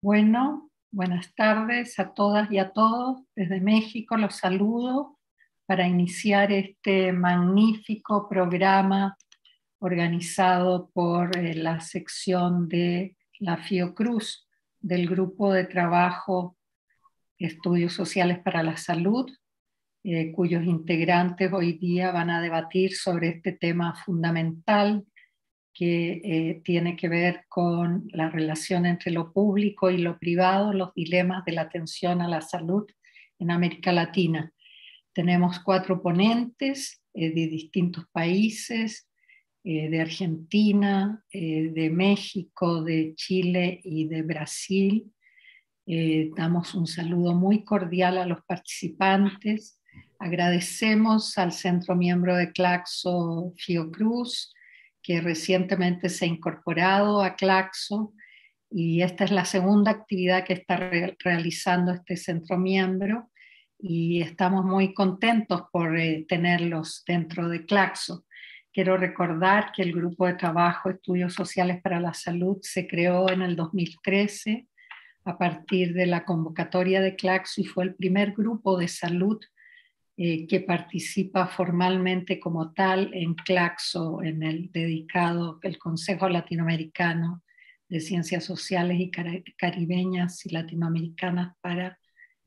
Bueno, buenas tardes a todas y a todos. Desde México los saludo para iniciar este magnífico programa organizado por la sección de la Fiocruz del Grupo de Trabajo Estudios Sociales para la Salud, cuyos integrantes hoy día van a debatir sobre este tema fundamental que tiene que ver con la relación entre lo público y lo privado, los dilemas de la atención a la salud en América Latina. Tenemos 4 ponentes de distintos países, de Argentina, de México, de Chile y de Brasil. Damos un saludo muy cordial a los participantes. Agradecemos al centro miembro de Claxo Fiocruz, que recientemente se ha incorporado a Claxo, y esta es la segunda actividad que está realizando este centro miembro, y estamos muy contentos por tenerlos dentro de Claxo. Quiero recordar que el Grupo de Trabajo Estudios Sociales para la Salud se creó en el 2013 a partir de la convocatoria de Claxo y fue el primer grupo de salud que participa formalmente como tal en Claxo, en el dedicado el Consejo Latinoamericano de Ciencias Sociales y Caribeñas y Latinoamericanas para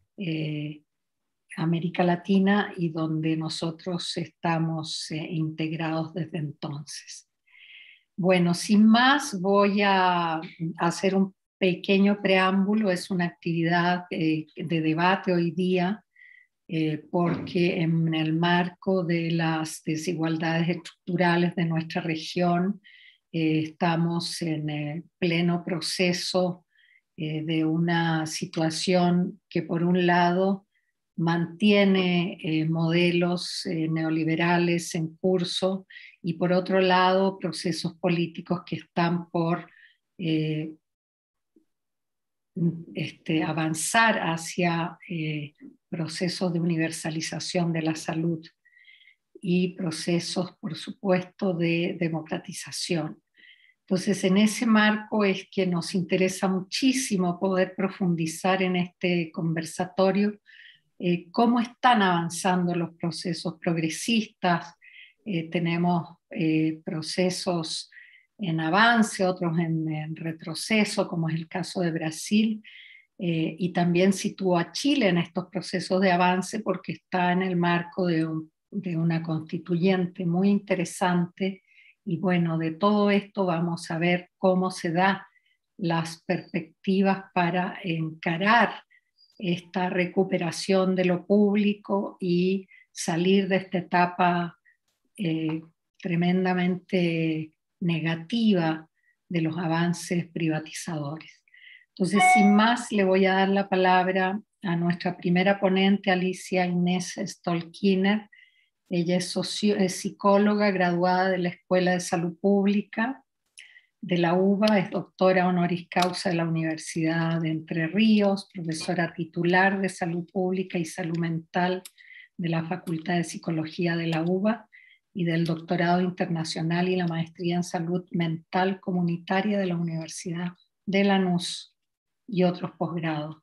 América Latina, y donde nosotros estamos integrados desde entonces. Bueno, sin más, voy a hacer un pequeño preámbulo. Es una actividad de debate hoy día, porque en el marco de las desigualdades estructurales de nuestra región, estamos en pleno proceso de una situación que por un lado mantiene modelos neoliberales en curso, y por otro lado procesos políticos que están por avanzar hacia procesos de universalización de la salud y procesos, por supuesto, de democratización. Entonces, en ese marco es que nos interesa muchísimo poder profundizar en este conversatorio cómo están avanzando los procesos progresistas. Tenemos procesos en avance, otros en retroceso, como es el caso de Brasil, y también sitúo a Chile en estos procesos de avance porque está en el marco de una constituyente muy interesante. Y bueno, de todo esto vamos a ver cómo se dan las perspectivas para encarar esta recuperación de lo público y salir de esta etapa tremendamente negativa de los avances privatizadores. Entonces, sin más, le voy a dar la palabra a nuestra primera ponente, Alicia Inés Stolkiner. Ella es psicóloga graduada de la Escuela de Salud Pública de la UBA, es doctora honoris causa de la Universidad de Entre Ríos, profesora titular de Salud Pública y Salud Mental de la Facultad de Psicología de la UBA y del doctorado internacional y la maestría en Salud Mental Comunitaria de la Universidad de Lanús y otros posgrados.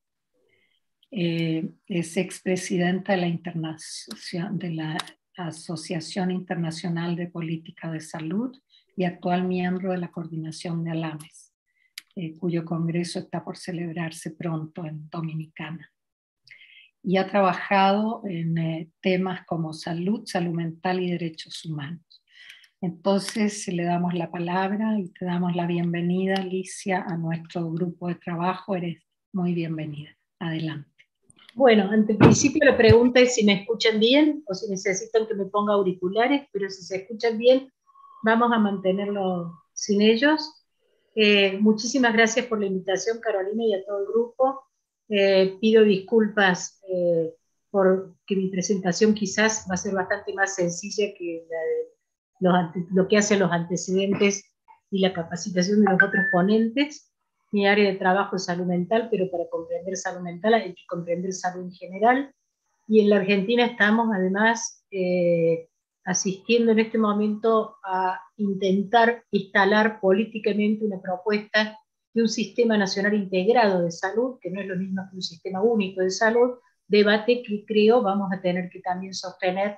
Es expresidenta de la Asociación Internacional de Política de Salud y actual miembro de la Coordinación de ALAMES, cuyo congreso está por celebrarse pronto en Dominicana. Y ha trabajado en temas como salud, salud mental y derechos humanos. Entonces le damos la palabra y te damos la bienvenida, Alicia, a nuestro grupo de trabajo. Eres muy bienvenida. Adelante. Bueno, ante principio la pregunta es si me escuchan bien o si necesitan que me ponga auriculares, pero si se escuchan bien, vamos a mantenerlo sin ellos. Muchísimas gracias por la invitación, Carolina, y a todo el grupo. Pido disculpas porque mi presentación quizás va a ser bastante más sencilla que lo que hacen los antecedentes y la capacitación de los otros ponentes. Mi área de trabajo es salud mental, pero para comprender salud mental hay que comprender salud en general. Y en la Argentina estamos además asistiendo en este momento a intentar instalar políticamente una propuesta de un sistema nacional integrado de salud, que no es lo mismo que un sistema único de salud, debate que creo vamos a tener que también sostener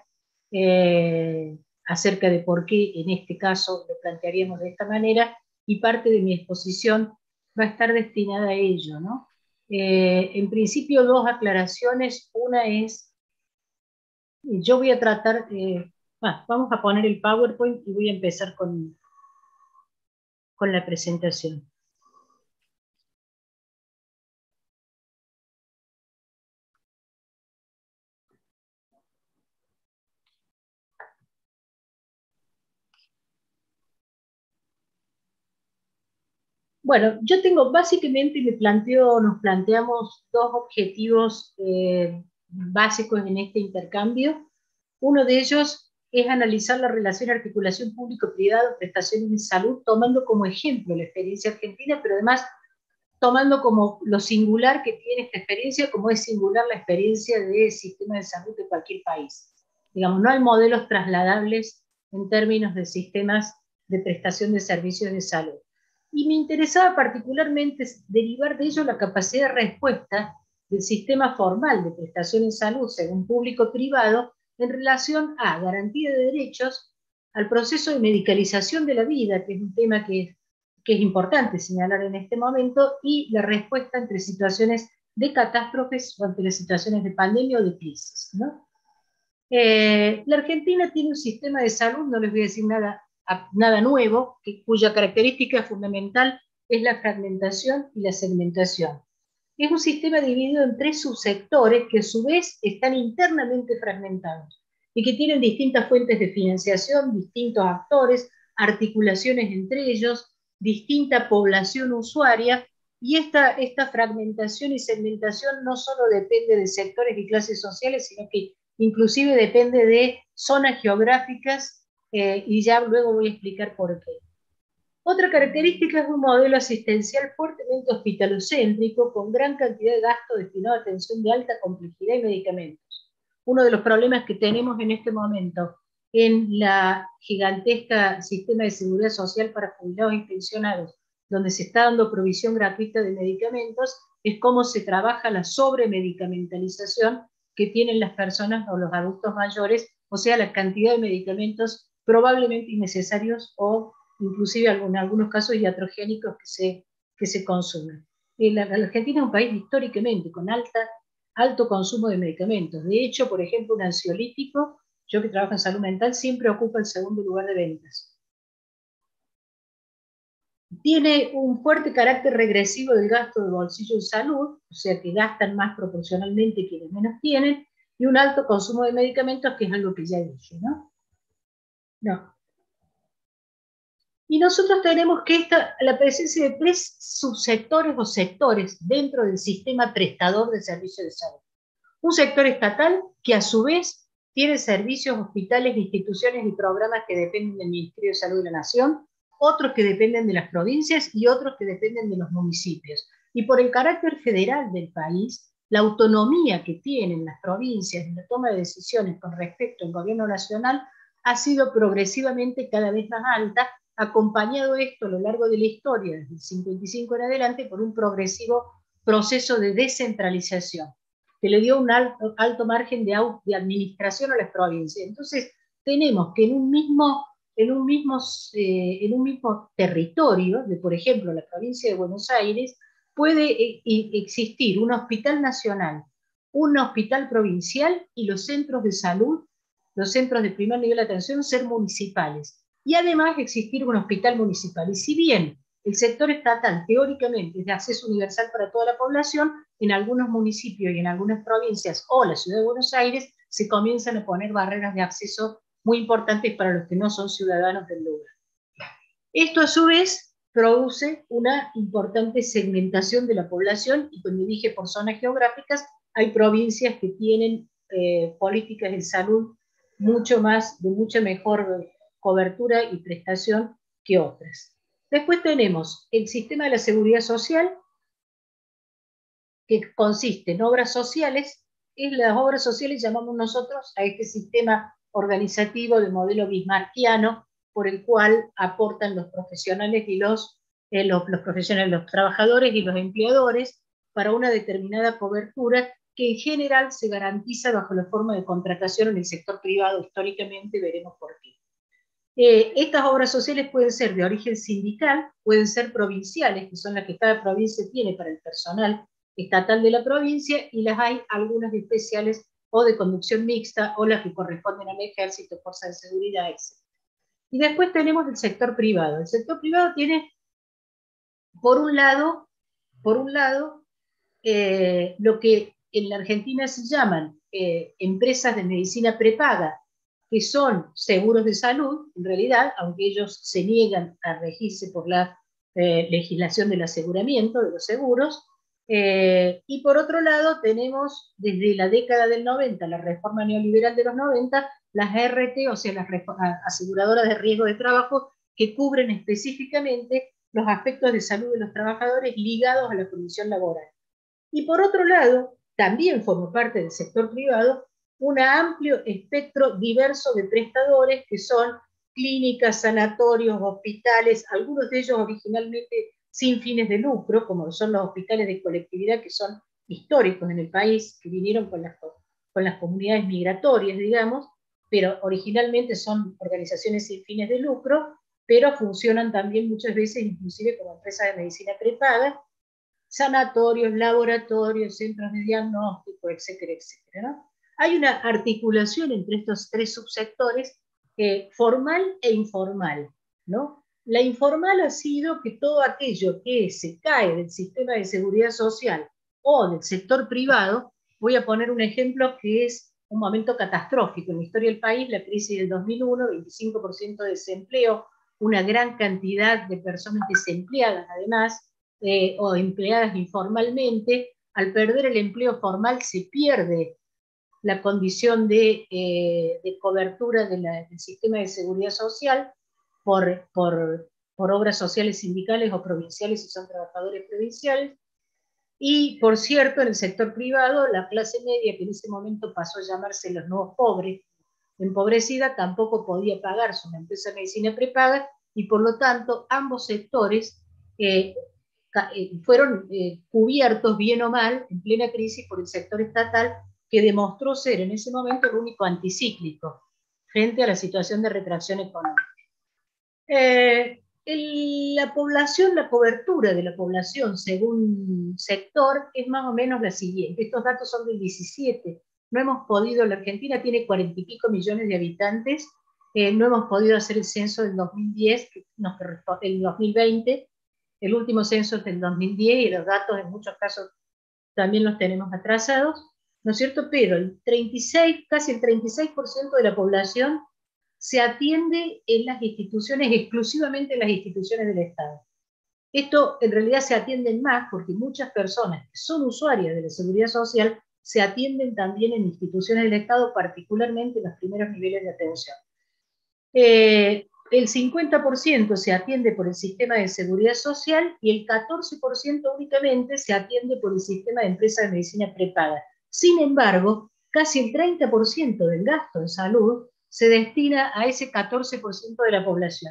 acerca de por qué en este caso lo plantearíamos de esta manera, y parte de mi exposición va a estar destinada a ello, ¿no? En principio, dos aclaraciones. Una es, yo voy a tratar, vamos a poner el PowerPoint y voy a empezar con la presentación. Bueno, yo tengo básicamente, nos planteamos dos objetivos básicos en este intercambio. Uno de ellos es analizar la relación articulación público-privado, prestaciones de salud, tomando como ejemplo la experiencia argentina, pero además tomando como lo singular que tiene esta experiencia, como es singular la experiencia del sistema de salud de cualquier país. Digamos, no hay modelos trasladables en términos de sistemas de prestación de servicios de salud. Y me interesaba particularmente derivar de ello la capacidad de respuesta del sistema formal de prestación de salud, según público-privado, en relación a garantía de derechos, al proceso de medicalización de la vida, que es un tema que es importante señalar en este momento, y la respuesta entre situaciones de catástrofes o ante las situaciones de pandemia o de crisis, ¿no? La Argentina tiene un sistema de salud, no les voy a decir nada nuevo, cuya característica fundamental es la fragmentación y la segmentación. Es un sistema dividido en tres subsectores que a su vez están internamente fragmentados y que tienen distintas fuentes de financiación, distintos actores, articulaciones entre ellos, distinta población usuaria, y esta fragmentación y segmentación no solo depende de sectores y clases sociales, sino que inclusive depende de zonas geográficas, y ya luego voy a explicar por qué. Otra característica es un modelo asistencial fuertemente hospitalocéntrico, con gran cantidad de gasto destinado a atención de alta complejidad y medicamentos. Uno de los problemas que tenemos en este momento en la gigantesca sistema de seguridad social para jubilados y pensionados, donde se está dando provisión gratuita de medicamentos, es cómo se trabaja la sobremedicamentalización que tienen las personas o los adultos mayores, o sea, la cantidad de medicamentos probablemente innecesarios o inclusive en algunos casos iatrogénicos que se consumen. La Argentina es un país históricamente con alto consumo de medicamentos. De hecho, por ejemplo, un ansiolítico, yo que trabajo en salud mental, siempre ocupa el segundo lugar de ventas. Tiene un fuerte carácter regresivo del gasto de bolsillo en salud, o sea que gastan más proporcionalmente quienes menos tienen, y un alto consumo de medicamentos, que es algo que ya dije, ¿no? No. Y nosotros tenemos que la presencia de tres subsectores o sectores dentro del sistema prestador de servicios de salud. Un sector estatal que a su vez tiene servicios, hospitales, instituciones y programas que dependen del Ministerio de Salud de la Nación, otros que dependen de las provincias y otros que dependen de los municipios. Y por el carácter federal del país, la autonomía que tienen las provincias en la toma de decisiones con respecto al gobierno nacional ha sido progresivamente cada vez más alta, acompañado esto a lo largo de la historia, desde el 55 en adelante, por un progresivo proceso de descentralización, que le dio un alto margen de administración a las provincias. Entonces, tenemos que en un mismo territorio, por ejemplo, la provincia de Buenos Aires, puede existir un hospital nacional, un hospital provincial y los centros de salud, los centros de primer nivel de atención, ser municipales. Y además existir un hospital municipal. Y si bien el sector estatal teóricamente es de acceso universal para toda la población, en algunos municipios y en algunas provincias o la ciudad de Buenos Aires se comienzan a poner barreras de acceso muy importantes para los que no son ciudadanos del lugar. Esto a su vez produce una importante segmentación de la población, y cuando dije por zonas geográficas, hay provincias que tienen políticas de salud de mucha mejor cobertura y prestación que otras. Después tenemos el sistema de la seguridad social, que consiste en obras sociales. Las obras sociales llamamos nosotros a este sistema organizativo de modelo bismarckiano, por el cual aportan los profesionales y los los profesionales, los trabajadores y los empleadores para una determinada cobertura que en general se garantiza bajo la forma de contratación en el sector privado. Históricamente veremos por qué. Estas obras sociales pueden ser de origen sindical, pueden ser provinciales, que son las que cada provincia tiene para el personal estatal de la provincia, y las hay algunas especiales o de conducción mixta, o las que corresponden al ejército, fuerzas de seguridad, etc. Y después tenemos el sector privado. El sector privado tiene, por un lado, lo que en la Argentina se llaman empresas de medicina prepaga, que son seguros de salud, en realidad, aunque ellos se niegan a regirse por la legislación del aseguramiento de los seguros. Y por otro lado, tenemos desde la década del 90, la reforma neoliberal de los 90, las ART, o sea, las aseguradoras de riesgo de trabajo, que cubren específicamente los aspectos de salud de los trabajadores ligados a la condición laboral. Y por otro lado, también forma parte del sector privado un amplio espectro diverso de prestadores que son clínicas, sanatorios, hospitales, algunos de ellos originalmente sin fines de lucro, como son los hospitales de colectividad, que son históricos en el país, que vinieron con las comunidades migratorias, digamos, pero originalmente son organizaciones sin fines de lucro, pero funcionan también muchas veces inclusive como empresas de medicina prepaga, sanatorios, laboratorios, centros de diagnóstico, etcétera, etcétera, ¿no? Hay una articulación entre estos tres subsectores, formal e informal, ¿no? La informal ha sido que todo aquello que se cae del sistema de seguridad social o del sector privado, voy a poner un ejemplo que es un momento catastrófico en la historia del país, la crisis del 2001, 25% de desempleo, una gran cantidad de personas desempleadas además, o empleadas informalmente. Al perder el empleo formal se pierde la condición de cobertura del sistema de seguridad social por obras sociales sindicales o provinciales si son trabajadores provinciales. Y, por cierto, en el sector privado, la clase media, que en ese momento pasó a llamarse los nuevos pobres, empobrecida, tampoco podía pagarse una empresa de medicina prepaga, y por lo tanto ambos sectores fueron cubiertos bien o mal en plena crisis por el sector estatal, que demostró ser en ese momento el único anticíclico frente a la situación de retracción económica. La población, la cobertura de la población según sector es más o menos la siguiente. Estos datos son del 17. No hemos podido, la Argentina tiene 40 y pico millones de habitantes, no hemos podido hacer el censo del 2010, el 2020, el último censo es del 2010 y los datos en muchos casos también los tenemos atrasados, ¿no es cierto? Pero casi el 36% de la población se atiende en las instituciones, exclusivamente en las instituciones del Estado. Esto en realidad se atienden más porque muchas personas que son usuarias de la seguridad social se atienden también en instituciones del Estado, particularmente en los primeros niveles de atención. El 50% se atiende por el sistema de seguridad social y el 14% únicamente se atiende por el sistema de empresas de medicina prepaga. Sin embargo, casi el 30% del gasto en salud se destina a ese 14% de la población.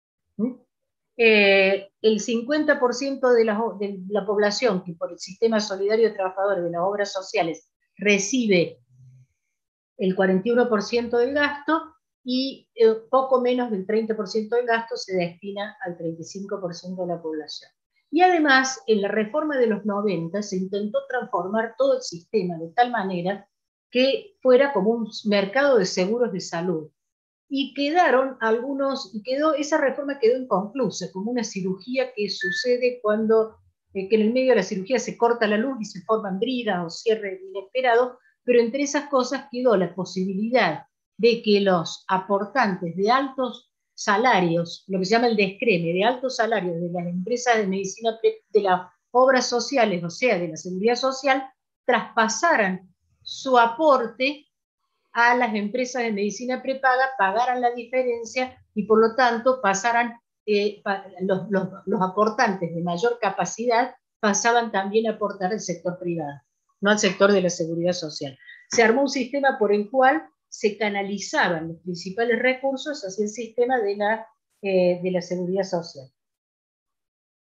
El 50% de la población que por el sistema solidario de trabajadores de las obras sociales recibe el 41% del gasto, y poco menos del 30% del gasto se destina al 35% de la población. Y además, en la reforma de los 90 se intentó transformar todo el sistema de tal manera que fuera como un mercado de seguros de salud. Y esa reforma quedó inconclusa, como una cirugía que sucede cuando, que en el medio de la cirugía se corta la luz y se forman bridas o cierres inesperados, pero entre esas cosas quedó la posibilidad de que los aportantes de altos salarios, lo que se llama el descreme, de altos salarios de las empresas de medicina, de las obras sociales, o sea, de la seguridad social, traspasaran su aporte a las empresas de medicina prepaga, pagaran la diferencia y por lo tanto pasaran, los aportantes de mayor capacidad pasaban también a aportar al sector privado, no al sector de la seguridad social. Se armó un sistema por el cual se canalizaban los principales recursos hacia el sistema de la seguridad social.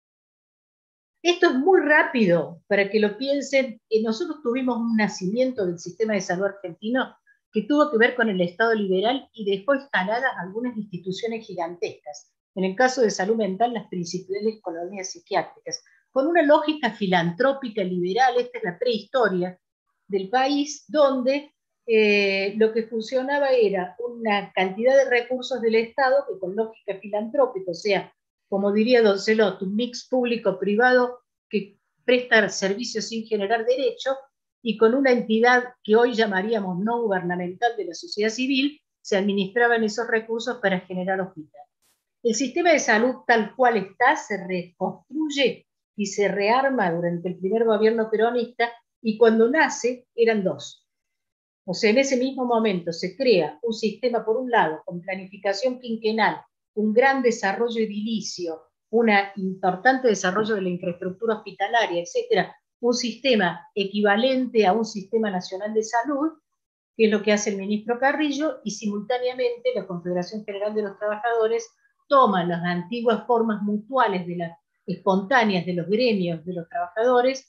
Esto es muy rápido para que lo piensen. Nosotros tuvimos un nacimiento del sistema de salud argentino que tuvo que ver con el Estado liberal y dejó instaladas algunas instituciones gigantescas. En el caso de salud mental, las principales colonias psiquiátricas, con una lógica filantrópica liberal. Esta es la prehistoria del país, donde lo que funcionaba era una cantidad de recursos del Estado que con lógica filantrópica, o sea, como diría Don Celot, un mix público-privado que presta servicios sin generar derecho, y con una entidad que hoy llamaríamos no gubernamental de la sociedad civil, se administraban esos recursos para generar hospitales. El sistema de salud tal cual está se reconstruye y se rearma durante el primer gobierno peronista, y cuando nace eran dos. O sea, en ese mismo momento se crea un sistema, por un lado, con planificación quinquenal, un gran desarrollo edilicio, un importante desarrollo de la infraestructura hospitalaria, etcétera, un sistema equivalente a un sistema nacional de salud, que es lo que hace el ministro Carrillo, y simultáneamente la Confederación General de los Trabajadores toma las antiguas formas mutuales de las espontáneas de los gremios de los trabajadores,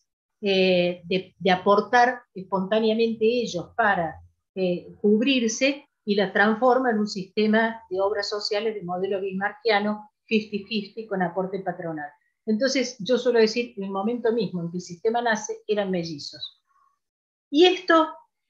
de aportar espontáneamente ellos para cubrirse, y la transforma en un sistema de obras sociales de modelo bismarckiano, 50-50 con aporte patronal. Entonces, yo suelo decir, en el momento mismo en que el sistema nace, eran mellizos. Y esto,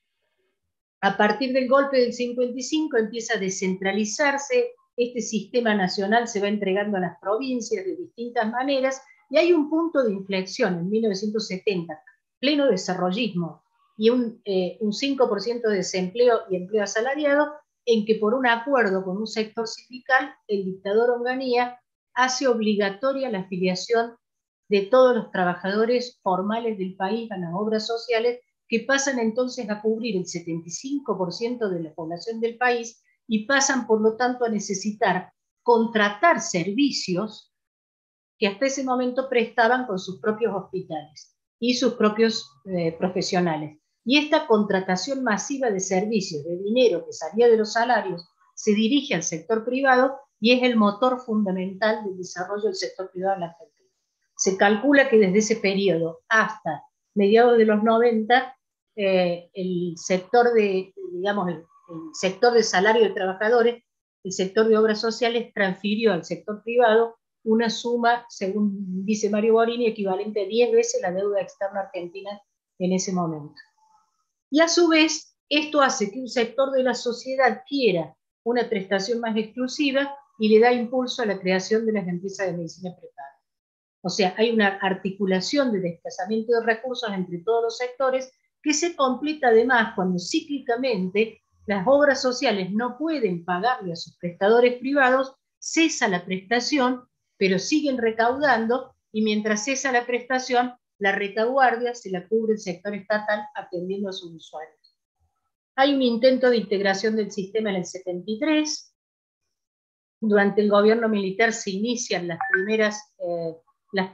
a partir del golpe del 55, empieza a descentralizarse. Este sistema nacional se va entregando a las provincias de distintas maneras, y hay un punto de inflexión en 1970, pleno desarrollismo, y un 5% de desempleo y empleo asalariado, en que por un acuerdo con un sector sindical, el dictador Onganía hace obligatoria la afiliación de todos los trabajadores formales del país a las obras sociales, que pasan entonces a cubrir el 75% de la población del país, y pasan por lo tanto a necesitar contratar servicios que hasta ese momento prestaban con sus propios hospitales y sus propios profesionales. Y esta contratación masiva de servicios, de dinero que salía de los salarios, se dirige al sector privado, y es el motor fundamental del desarrollo del sector privado en la Argentina. Se calcula que desde ese periodo hasta mediados de los 90, el sector de, digamos, el sector de salario de trabajadores, el sector de obras sociales, transfirió al sector privado una suma, según dice Mario Borini, equivalente a 10 veces la deuda externa argentina en ese momento. Y a su vez, esto hace que un sector de la sociedad quiera una prestación más exclusiva, y le da impulso a la creación de las empresas de medicina prepaga. O sea, hay una articulación de desplazamiento de recursos entre todos los sectores, que se completa además cuando cíclicamente las obras sociales no pueden pagarle a sus prestadores privados, cesa la prestación, pero siguen recaudando, y mientras cesa la prestación, la retaguardia se la cubre el sector estatal atendiendo a sus usuarios. Hay un intento de integración del sistema en el 73. Durante el gobierno militar se inician los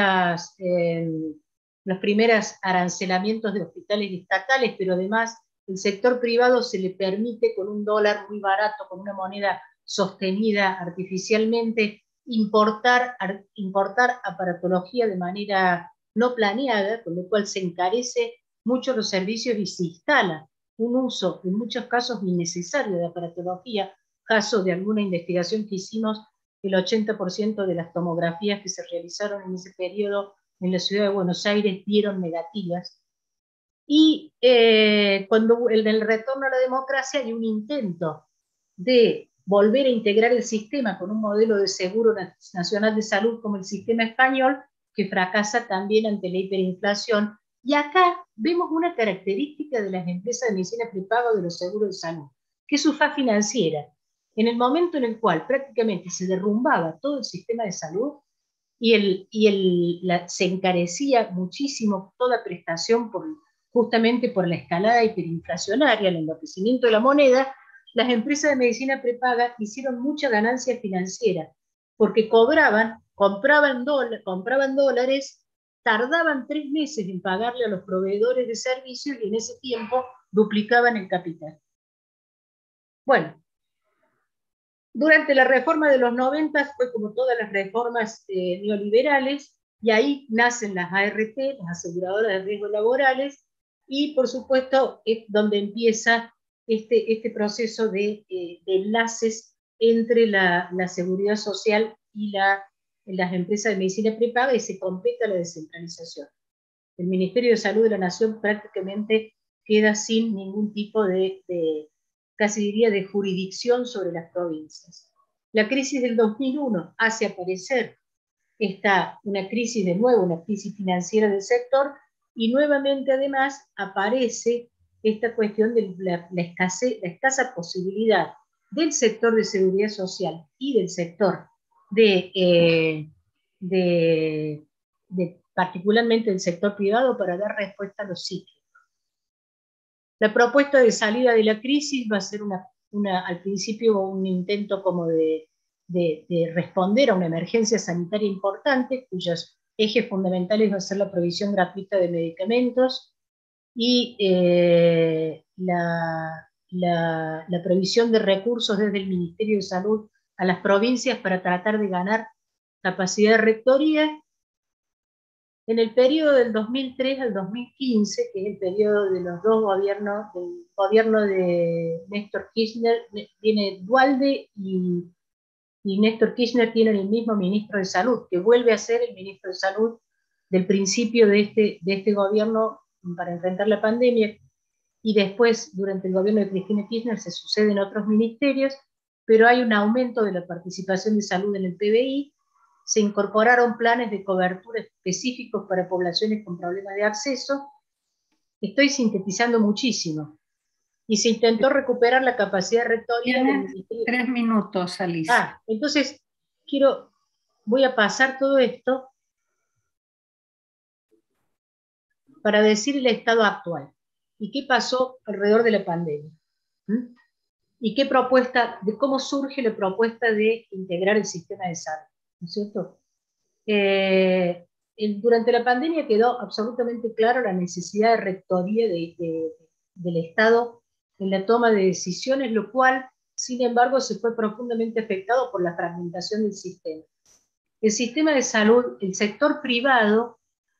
primeros arancelamientos de hospitales estatales, pero además el sector privado se le permite, con un dólar muy barato, con una moneda sostenida artificialmente, importar aparatología de manera no planeada, con lo cual se encarece mucho los servicios y se instala un uso, en muchos casos innecesario, de aparatología. Caso de alguna investigación que hicimos, el 80% de las tomografías que se realizaron en ese periodo en la ciudad de Buenos Aires dieron negativas. Y cuando en el retorno a la democracia hay un intento de volver a integrar el sistema con un modelo de seguro nacional de salud como el sistema español, que fracasa también ante la hiperinflación. Y acá vemos una característica de las empresas de medicina prepaga de los seguros de salud, que es su faz financiera. En el momento en el cual prácticamente se derrumbaba todo el sistema de salud, se encarecía muchísimo toda prestación justamente por la escalada hiperinflacionaria, el enloquecimiento de la moneda, las empresas de medicina prepaga hicieron mucha ganancia financiera, porque compraban dólares, tardaban 3 meses en pagarle a los proveedores de servicios, y en ese tiempo duplicaban el capital. Bueno, durante la reforma de los 90 fue como todas las reformas neoliberales, y ahí nacen las ART, las aseguradoras de riesgos laborales, y por supuesto es donde empieza este proceso de enlaces entre la seguridad social y las empresas de medicina prepaga, y se completa la descentralización. El Ministerio de Salud de la Nación prácticamente queda sin ningún tipo casi diría, de jurisdicción sobre las provincias. La crisis del 2001 hace aparecer una crisis de nuevo, una crisis financiera del sector, y nuevamente además aparece esta cuestión de la escasa posibilidad del sector de seguridad social y del sector particularmente del sector privado para dar respuesta a los ciclos. La propuesta de salida de la crisis va a ser al principio un intento como de responder a una emergencia sanitaria importante, cuyos ejes fundamentales va a ser la provisión gratuita de medicamentos y la provisión de recursos desde el Ministerio de Salud a las provincias para tratar de ganar capacidad de rectoría. En el periodo del 2003 al 2015, que es el periodo de los dos gobiernos, del gobierno de Néstor Kirchner, tiene Duhalde y Néstor Kirchner tienen el mismo ministro de Salud, que vuelve a ser el ministro de Salud del principio de este gobierno para enfrentar la pandemia, y después, durante el gobierno de Cristina Kirchner, se suceden otros ministerios, pero hay un aumento de la participación de salud en el PBI, se incorporaron planes de cobertura específicos para poblaciones con problemas de acceso. Estoy sintetizando muchísimo. Y se intentó recuperar la capacidad de rectoría del Ministerio. 3 minutos, Alicia. Entonces, voy a pasar todo esto para decir el estado actual y qué pasó alrededor de la pandemia. Y qué propuesta, de cómo surge la propuesta de integrar el sistema de salud, ¿no es cierto? Durante la pandemia quedó absolutamente claro la necesidad de rectoría del Estado en la toma de decisiones, lo cual, sin embargo, se fue profundamente afectado por la fragmentación del sistema. El sistema de salud, el sector privado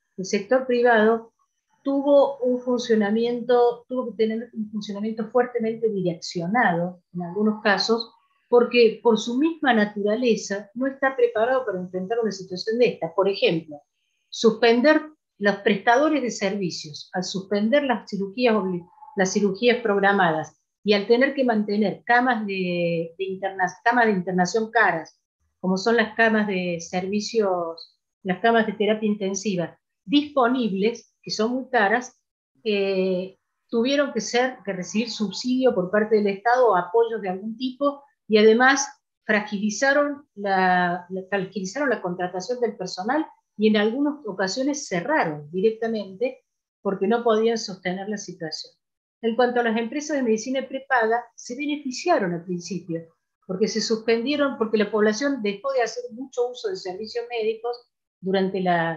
tuvo que tener un funcionamiento fuertemente direccionado, en algunos casos, porque por su misma naturaleza no está preparado para enfrentar una situación de esta. Por ejemplo, suspender los prestadores de servicios, al suspender las cirugías programadas y al tener que mantener camas de internación caras, como son las camas de servicios, las camas de terapia intensiva, disponibles, que son muy caras, tuvieron que recibir subsidio por parte del Estado o apoyos de algún tipo, y además fragilizaron la contratación del personal, y en algunas ocasiones cerraron directamente porque no podían sostener la situación. En cuanto a las empresas de medicina prepaga, se beneficiaron al principio, porque se suspendieron, porque la población dejó de hacer mucho uso de servicios médicos durante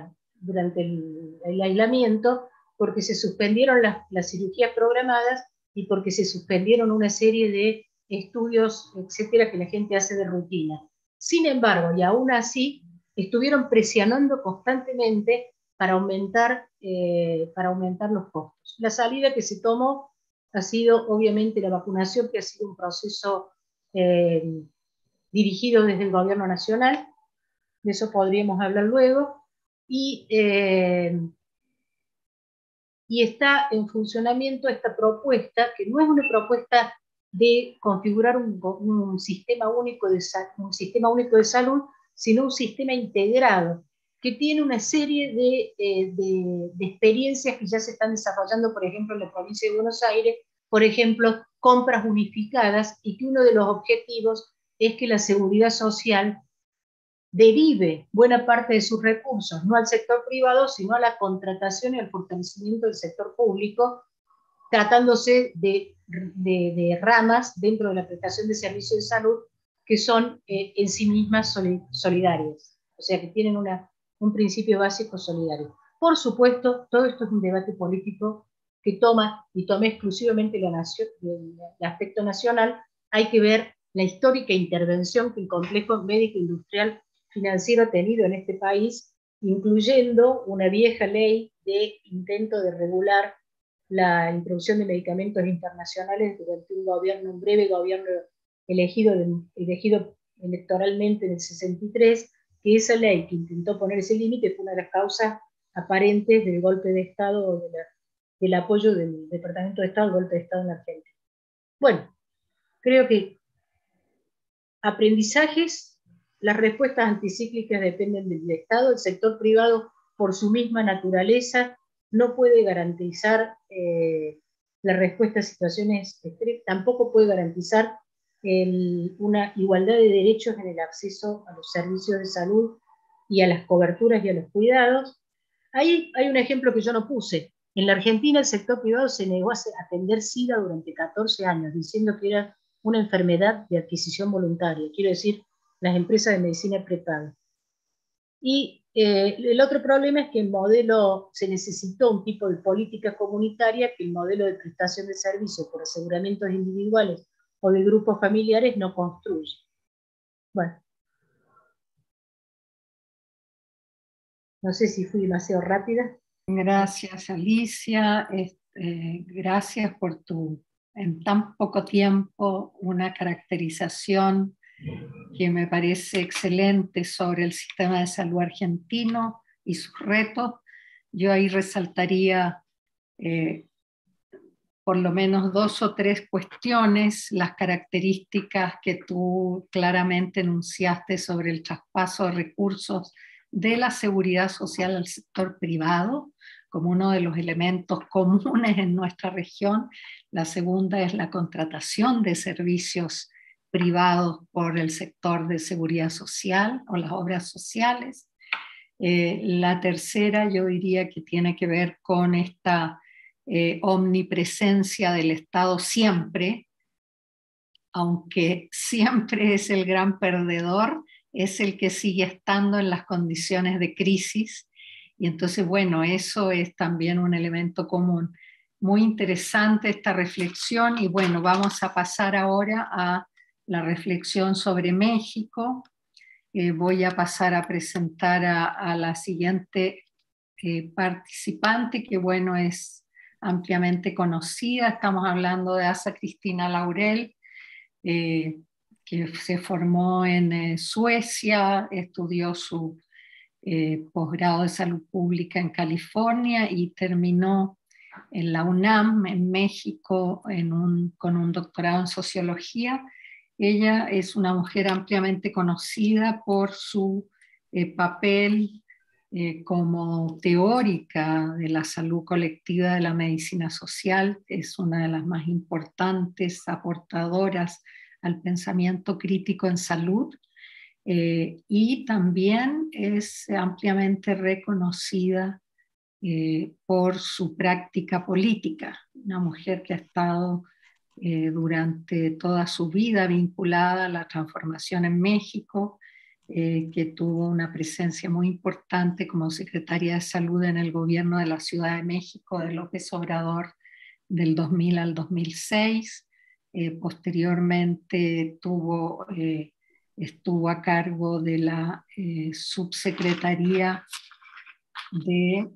el aislamiento, porque se suspendieron las cirugías programadas y porque se suspendieron una serie de estudios, etcétera, que la gente hace de rutina. Sin embargo, y aún así, estuvieron presionando constantemente para aumentar los costos. La salida que se tomó ha sido, obviamente, la vacunación, que ha sido un proceso dirigido desde el gobierno nacional, de eso podríamos hablar luego, y está en funcionamiento esta propuesta, que no es una propuesta de configurar un sistema único de salud, sino un sistema integrado, que tiene una serie de experiencias que ya se están desarrollando, por ejemplo, en la provincia de Buenos Aires, por ejemplo, compras unificadas, y que uno de los objetivos es que la seguridad social derive buena parte de sus recursos, no al sector privado, sino a la contratación y al fortalecimiento del sector público, tratándose de ramas dentro de la prestación de servicios de salud que son en sí mismas solidarias, o sea, que tienen un principio básico solidario. Por supuesto, todo esto es un debate político que toma exclusivamente el aspecto nacional. Hay que ver la histórica intervención que el complejo médico industrial financiero ha tenido en este país incluyendo una vieja ley de intento de regular la introducción de medicamentos internacionales durante un breve gobierno elegido electoralmente en el 63, que esa ley que intentó poner ese límite fue una de las causas aparentes del golpe de Estado o del apoyo del Departamento de Estado al golpe de Estado en Argentina. Bueno, creo que aprendizajes, las respuestas anticíclicas dependen del Estado, el sector privado por su misma naturaleza no puede garantizar la respuesta a situaciones extremas, tampoco puede garantizar una igualdad de derechos en el acceso a los servicios de salud y a las coberturas y a los cuidados. Ahí hay un ejemplo que yo no puse. En la Argentina el sector privado se negó a atender SIDA durante 14 años, diciendo que era una enfermedad de adquisición voluntaria, quiero decir, las empresas de medicina prepaga. Y el otro problema es que el modelo, se necesitó un tipo de política comunitaria que el modelo de prestación de servicios por aseguramientos individuales o de grupos familiares no construye. Bueno, no sé si fui demasiado rápida. Gracias, Alicia. Gracias por en tan poco tiempo, una caracterización que me parece excelente sobre el sistema de salud argentino y sus retos. Yo ahí resaltaría por lo menos 2 o 3 cuestiones, las características que tú claramente enunciaste sobre el traspaso de recursos de la seguridad social al sector privado, como uno de los elementos comunes en nuestra región. La segunda es la contratación de servicios privados por el sector de seguridad social o las obras sociales. La tercera yo diría que tiene que ver con esta omnipresencia del Estado siempre, aunque siempre es el gran perdedor, es el que sigue estando en las condiciones de crisis. Y entonces, bueno, eso es también un elemento común. Muy interesante esta reflexión y bueno, vamos a pasar ahora a la reflexión sobre México. Voy a pasar a presentar a la siguiente participante, que bueno, es ampliamente conocida. Estamos hablando de Asa Cristina Laurel, que se formó en Suecia, estudió su posgrado de salud pública en California y terminó en la UNAM, en México, con un doctorado en sociología. Ella es una mujer ampliamente conocida por su papel como teórica de la salud colectiva de la medicina social. Es una de las más importantes aportadoras al pensamiento crítico en salud. Y también es ampliamente reconocida por su práctica política, una mujer que ha estado durante toda su vida vinculada a la transformación en México, que tuvo una presencia muy importante como secretaria de salud en el gobierno de la Ciudad de México de López Obrador del 2000 al 2006. Posteriormente estuvo a cargo de la subsecretaría de,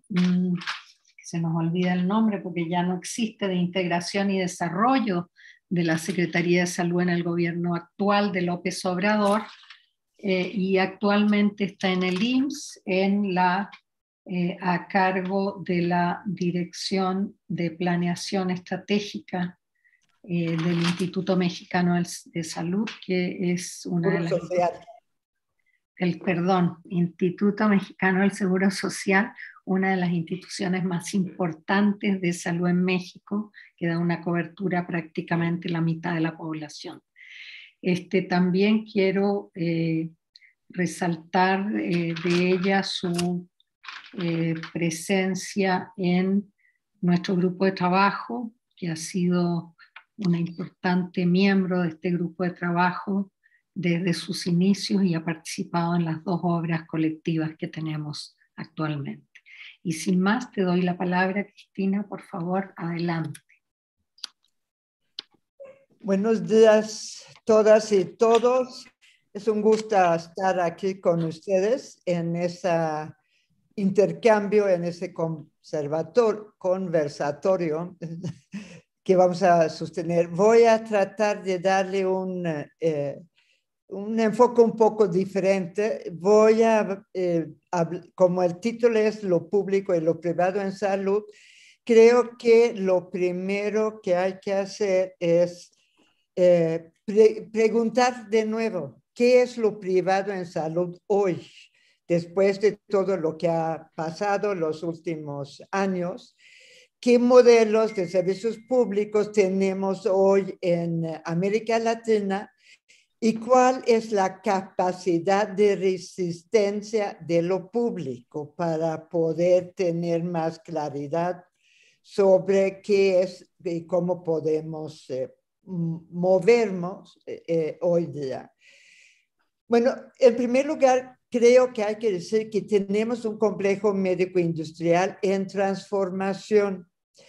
se nos olvida el nombre porque ya no existe, de Integración y Desarrollo de la Secretaría de Salud en el gobierno actual de López Obrador, y actualmente está en el IMSS a cargo de la Dirección de Planeación Estratégica del Instituto Mexicano de Salud, que es una de las... Instituto Mexicano del Seguro Social, una de las instituciones más importantes de salud en México, que da una cobertura prácticamente la mitad de la población. También quiero resaltar de ella su presencia en nuestro grupo de trabajo, que ha sido una importante miembro de este grupo de trabajo desde sus inicios y ha participado en las 2 obras colectivas que tenemos actualmente. Y sin más, te doy la palabra, Cristina, por favor, adelante. Buenos días todas y todos. Es un gusto estar aquí con ustedes en esa intercambio, en ese conversatorio que vamos a sostener. Voy a tratar de darle un enfoque un poco diferente. Voy a, como el título es Lo público y lo privado en salud, creo que lo primero que hay que hacer es preguntar de nuevo, ¿qué es lo privado en salud hoy? Después de todo lo que ha pasado los últimos años, ¿qué modelos de servicios públicos tenemos hoy en América Latina? ¿Y cuál es la capacidad de resistencia de lo público para poder tener más claridad sobre qué es y cómo podemos movernos hoy día? Bueno, en primer lugar, creo que hay que decir que tenemos un complejo médico-industrial en transformación.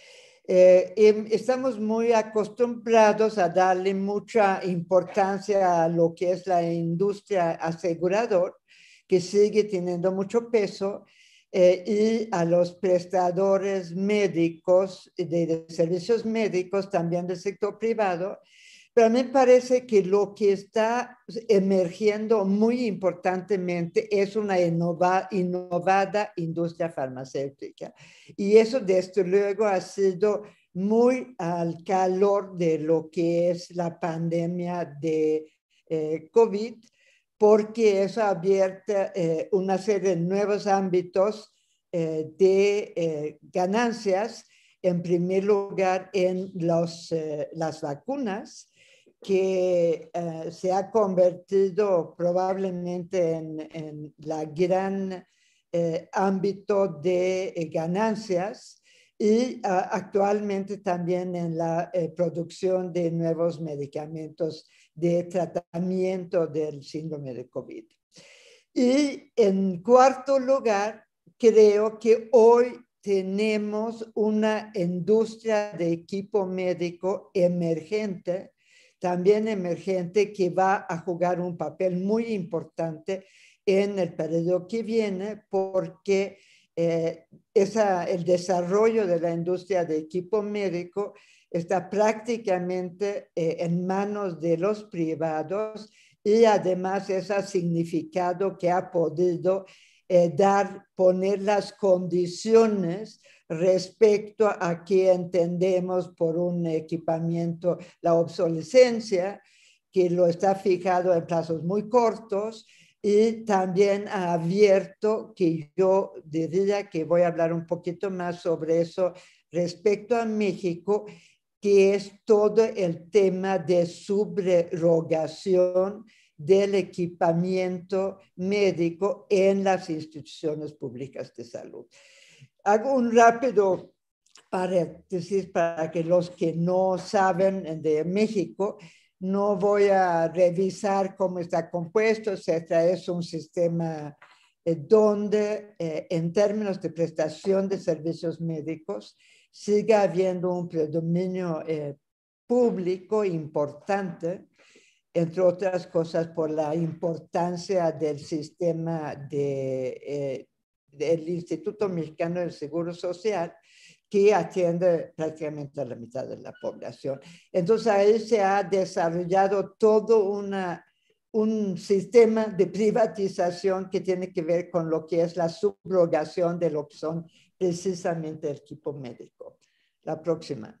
Estamos muy acostumbrados a darle mucha importancia a lo que es la industria aseguradora, que sigue teniendo mucho peso, y a los prestadores médicos, de servicios médicos, también del sector privado. Pero a mí me parece que lo que está emergiendo muy importantemente es una innovada industria farmacéutica. Y eso, desde luego, ha sido muy al calor de lo que es la pandemia de COVID, porque eso ha abierto una serie de nuevos ámbitos de ganancias. En primer lugar, en las vacunas, que se ha convertido probablemente en la gran ámbito de ganancias, y actualmente también en la producción de nuevos medicamentos de tratamiento del síndrome de COVID. Y en cuarto lugar, creo que hoy tenemos una industria de equipo médico emergente, también emergente, que va a jugar un papel muy importante en el periodo que viene, porque el desarrollo de la industria de equipo médico está prácticamente en manos de los privados, y además eso ha significado que ha podido poner las condiciones respecto a qué entendemos por un equipamiento, la obsolescencia, que lo está fijado en plazos muy cortos, y también ha abierto, que yo diría que voy a hablar un poquito más sobre eso respecto a México, que es todo el tema de subrogación del equipamiento médico en las instituciones públicas de salud. Hago un rápido paréntesis para que los que no saben de México, no voy a revisar cómo está compuesto, etcétera. Es un sistema donde en términos de prestación de servicios médicos sigue habiendo un predominio público importante, entre otras cosas por la importancia del sistema del Instituto Mexicano del Seguro Social, que atiende prácticamente a la mitad de la población. Entonces ahí se ha desarrollado todo un sistema de privatización que tiene que ver con lo que es la subrogación de lo que son precisamente el equipo médico. La próxima.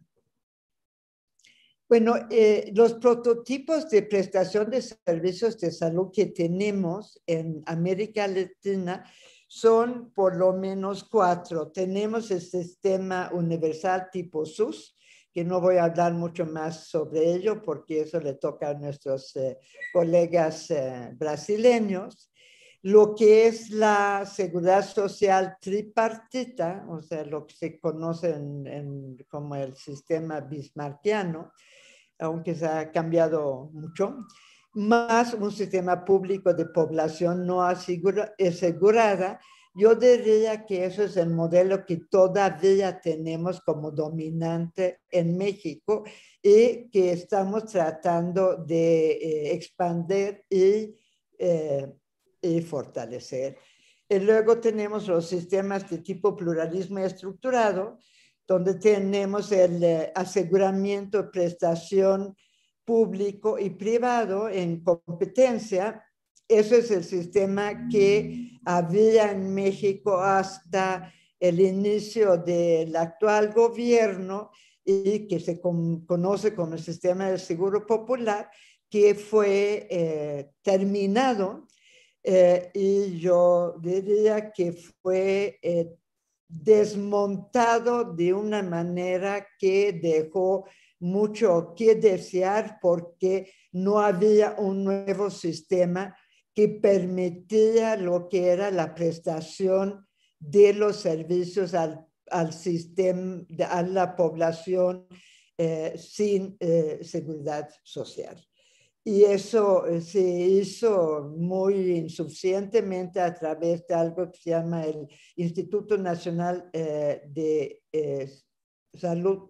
Bueno, los prototipos de prestación de servicios de salud que tenemos en América Latina son por lo menos 4. Tenemos el sistema universal tipo SUS, que no voy a hablar mucho más sobre ello porque eso le toca a nuestros colegas brasileños. Lo que es la seguridad social tripartita, o sea, lo que se conoce como el sistema bismarckiano, aunque se ha cambiado mucho, más un sistema público de población no asegurada. Yo diría que eso es el modelo que todavía tenemos como dominante en México y que estamos tratando de expandir y fortalecer. Y luego tenemos los sistemas de tipo pluralismo estructurado, donde tenemos el aseguramiento de prestación público y privado en competencia. Eso es el sistema que había en México hasta el inicio del actual gobierno y que se conoce como el sistema del Seguro Popular, que fue terminado y yo diría que fue desmontado de una manera que dejó mucho que desear porque no había un nuevo sistema que permitía lo que era la prestación de los servicios al sistema, a la población sin seguridad social. Y eso se hizo muy insuficientemente a través de algo que se llama el Instituto Nacional de Salud.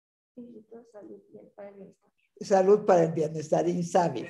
Salud para el Bienestar, INSABI,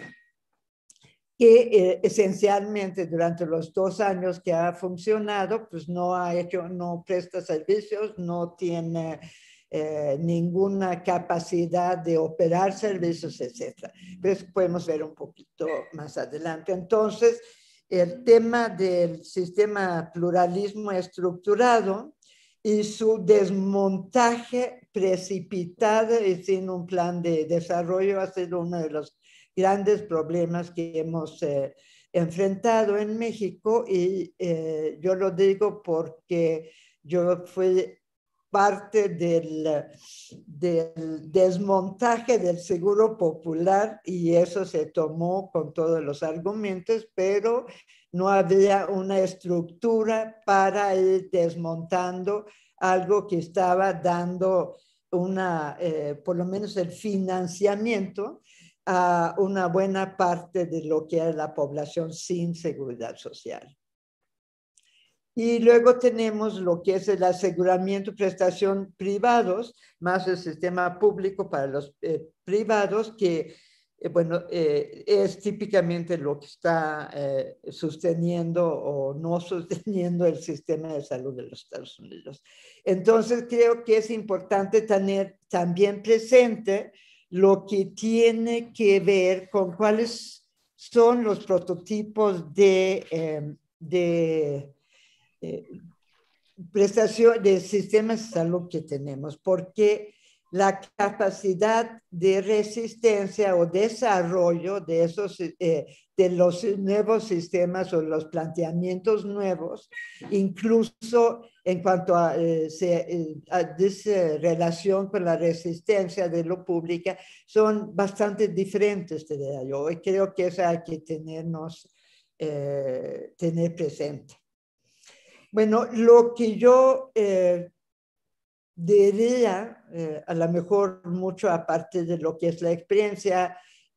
que esencialmente durante los 2 años que ha funcionado, pues no presta servicios, no tiene ninguna capacidad de operar servicios, etc. Pero eso podemos ver un poquito más adelante. Entonces, el tema del sistema pluralismo estructurado y su desmontaje precipitado y sin un plan de desarrollo ha sido uno de los grandes problemas que hemos enfrentado en México, y yo lo digo porque yo fui parte del desmontaje del Seguro Popular y eso se tomó con todos los argumentos, pero no había una estructura para ir desmontando algo que estaba dando por lo menos el financiamiento a una buena parte de lo que era la población sin seguridad social. Y luego tenemos lo que es el aseguramiento y prestación privados, más el sistema público para los privados, que es típicamente lo que está sosteniendo o no sosteniendo el sistema de salud de los Estados Unidos. Entonces, creo que es importante tener también presente lo que tiene que ver con cuáles son los prototipos de prestación de sistemas de salud que tenemos, porque la capacidad de resistencia o desarrollo de de los nuevos sistemas o los planteamientos nuevos, incluso en cuanto a relación con la resistencia de lo pública, son bastante diferentes, diría yo, y creo que eso hay que tener presente. Bueno, lo que yo diría, a lo mejor mucho aparte de lo que es la experiencia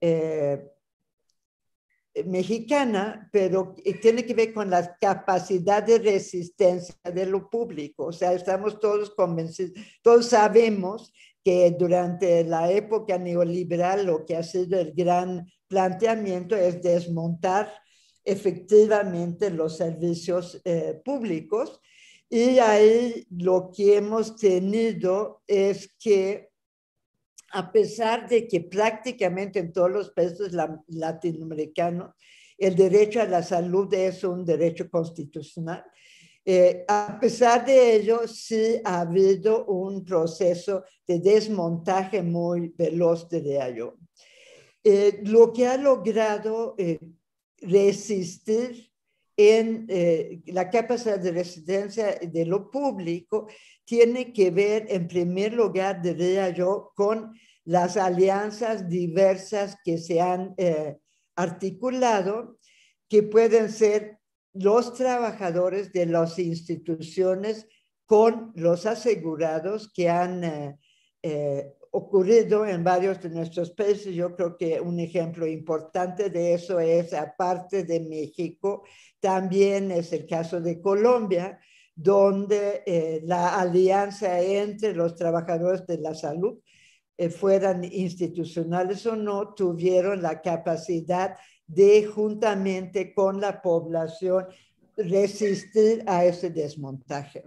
mexicana, pero tiene que ver con la capacidad de resistencia de lo público. O sea, estamos todos convencidos, todos sabemos que durante la época neoliberal lo que ha sido el gran planteamiento es desmontar efectivamente los servicios públicos, y ahí lo que hemos tenido es que a pesar de que prácticamente en todos los países latinoamericanos el derecho a la salud es un derecho constitucional, a pesar de ello sí ha habido un proceso de desmontaje muy veloz, diría yo. Lo que ha logrado resistir en la capacidad de resistencia de lo público tiene que ver, en primer lugar, diría yo, con las alianzas diversas que se han articulado, que pueden ser los trabajadores de las instituciones con los asegurados, que han ocurrido en varios de nuestros países. Yo creo que un ejemplo importante de eso es, aparte de México, también es el caso de Colombia, donde la alianza entre los trabajadores de la salud, fueran institucionales o no, tuvieron la capacidad de, juntamente con la población, resistir a ese desmontaje.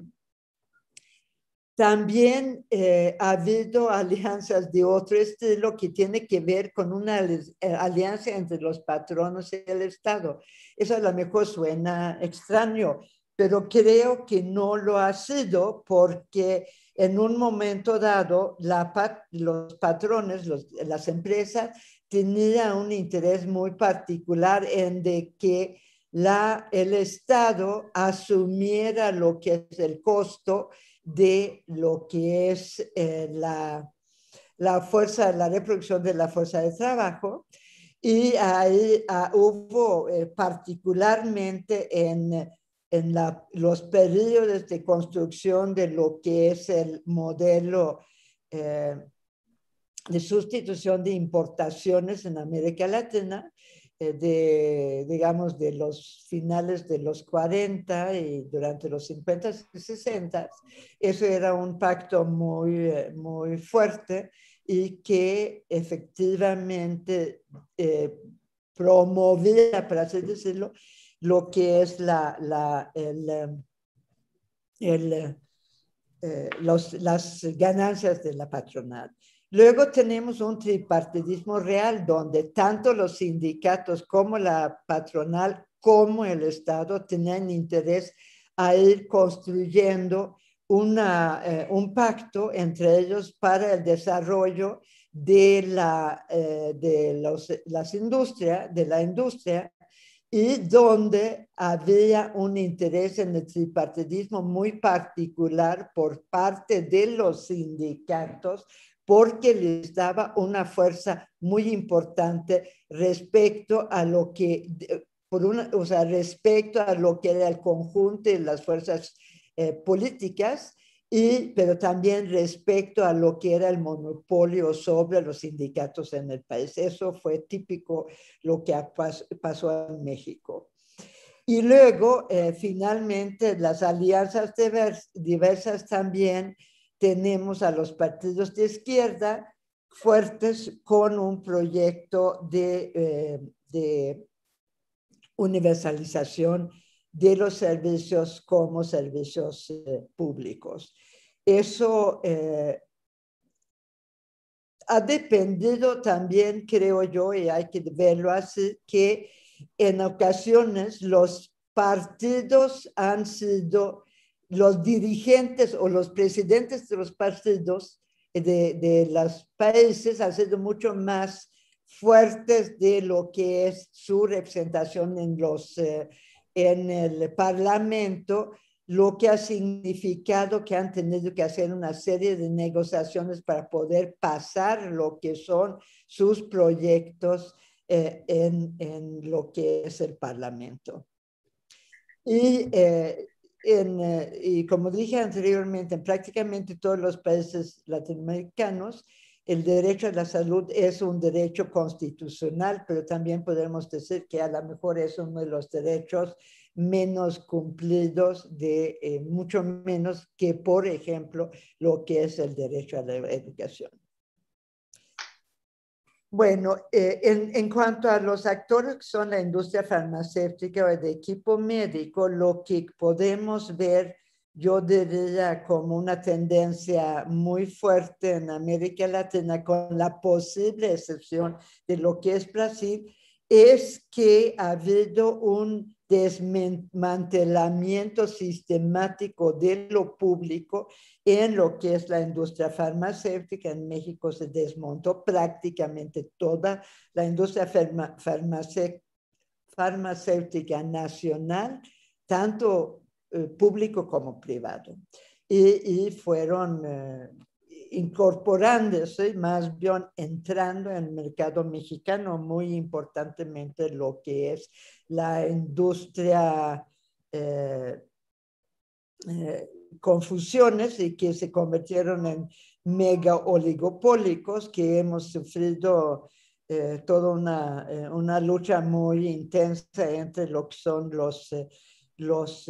También ha habido alianzas de otro estilo que tiene que ver con una alianza entre los patronos y el Estado. Eso a lo mejor suena extraño, pero creo que no lo ha sido porque en un momento dado los patrones, las empresas, tenían un interés muy particular en de que el Estado asumiera lo que es el costo de lo que es la reproducción de la fuerza de trabajo. Y ahí hubo particularmente en los periodos de construcción de lo que es el modelo de sustitución de importaciones en América Latina, digamos, de los finales de los 40 y durante los 50 y 60. Eso era un pacto muy fuerte y que efectivamente promovía, por así decirlo, lo que es las ganancias de la patronal. Luego tenemos un tripartidismo real donde tanto los sindicatos como la patronal como el Estado tenían interés a ir construyendo un pacto entre ellos para el desarrollo de la industria, y donde había un interés en el tripartidismo muy particular por parte de los sindicatos, porque les daba una fuerza muy importante respecto a lo que, respecto a lo que era el conjunto de las fuerzas políticas, pero también respecto a lo que era el monopolio sobre los sindicatos en el país. Eso fue típico lo que pasó en México. Y luego, finalmente, las alianzas diversas también. Tenemos a los partidos de izquierda fuertes con un proyecto de universalización de los servicios como servicios públicos. Eso ha dependido también, creo yo, y hay que verlo así, que en ocasiones los partidos han sido, los dirigentes o los presidentes de los partidos de los países han sido mucho más fuertes de lo que es su representación en el Parlamento, lo que ha significado que han tenido que hacer una serie de negociaciones para poder pasar lo que son sus proyectos en lo que es el Parlamento. Y como dije anteriormente, en prácticamente todos los países latinoamericanos, el derecho a la salud es un derecho constitucional, pero también podemos decir que a lo mejor es uno de los derechos menos cumplidos, mucho menos que, por ejemplo, lo que es el derecho a la educación. Bueno, en cuanto a los actores que son la industria farmacéutica o de equipo médico, lo que podemos ver, yo diría como una tendencia muy fuerte en América Latina, con la posible excepción de lo que es Brasil, es que ha habido un desmantelamiento sistemático de lo público en lo que es la industria farmacéutica. En México se desmontó prácticamente toda la industria farmacéutica nacional, tanto público como privado. Y fueron incorporándose, más bien entrando en el mercado mexicano muy importantemente lo que es la industria con fusiones y que se convirtieron en mega oligopólicos, que hemos sufrido toda una lucha muy intensa entre lo que son los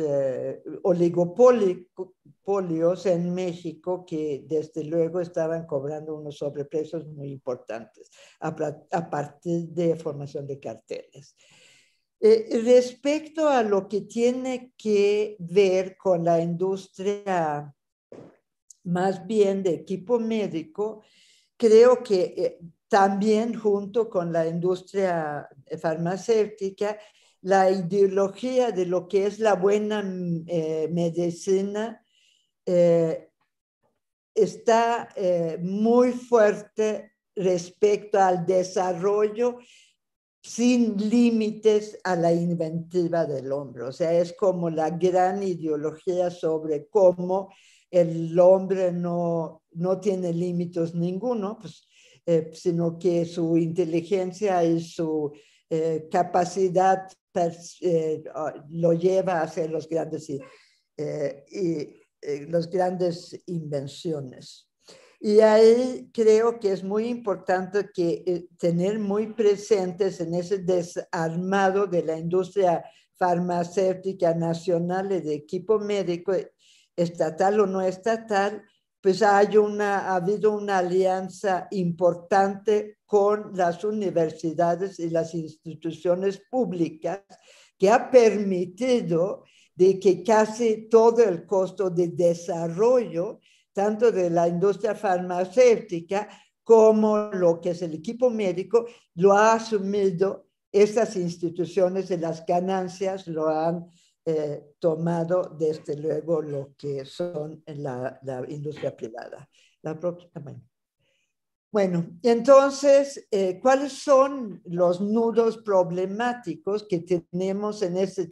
oligopolios en México, que desde luego estaban cobrando unos sobreprecios muy importantes a partir de formación de carteles. Respecto a lo que tiene que ver con la industria más bien de equipo médico, creo que también junto con la industria farmacéutica, la ideología de lo que es la buena medicina está muy fuerte respecto al desarrollo sin límites a la inventiva del hombre. O sea, es como la gran ideología sobre cómo el hombre no tiene límites ninguno, pues, sino que su inteligencia y su capacidad lo lleva a hacer los grandes invenciones. Y ahí creo que es muy importante que tener muy presentes en ese desarmado de la industria farmacéutica nacional y de equipo médico, estatal o no estatal, pues ha habido una alianza importante con las universidades y las instituciones públicas que ha permitido de que casi todo el costo de desarrollo tanto de la industria farmacéutica como lo que es el equipo médico, lo ha asumido estas instituciones de las ganancias, lo han tomado desde luego lo que son la industria privada. La próxima. Bueno, entonces, ¿cuáles son los nudos problemáticos que tenemos en ese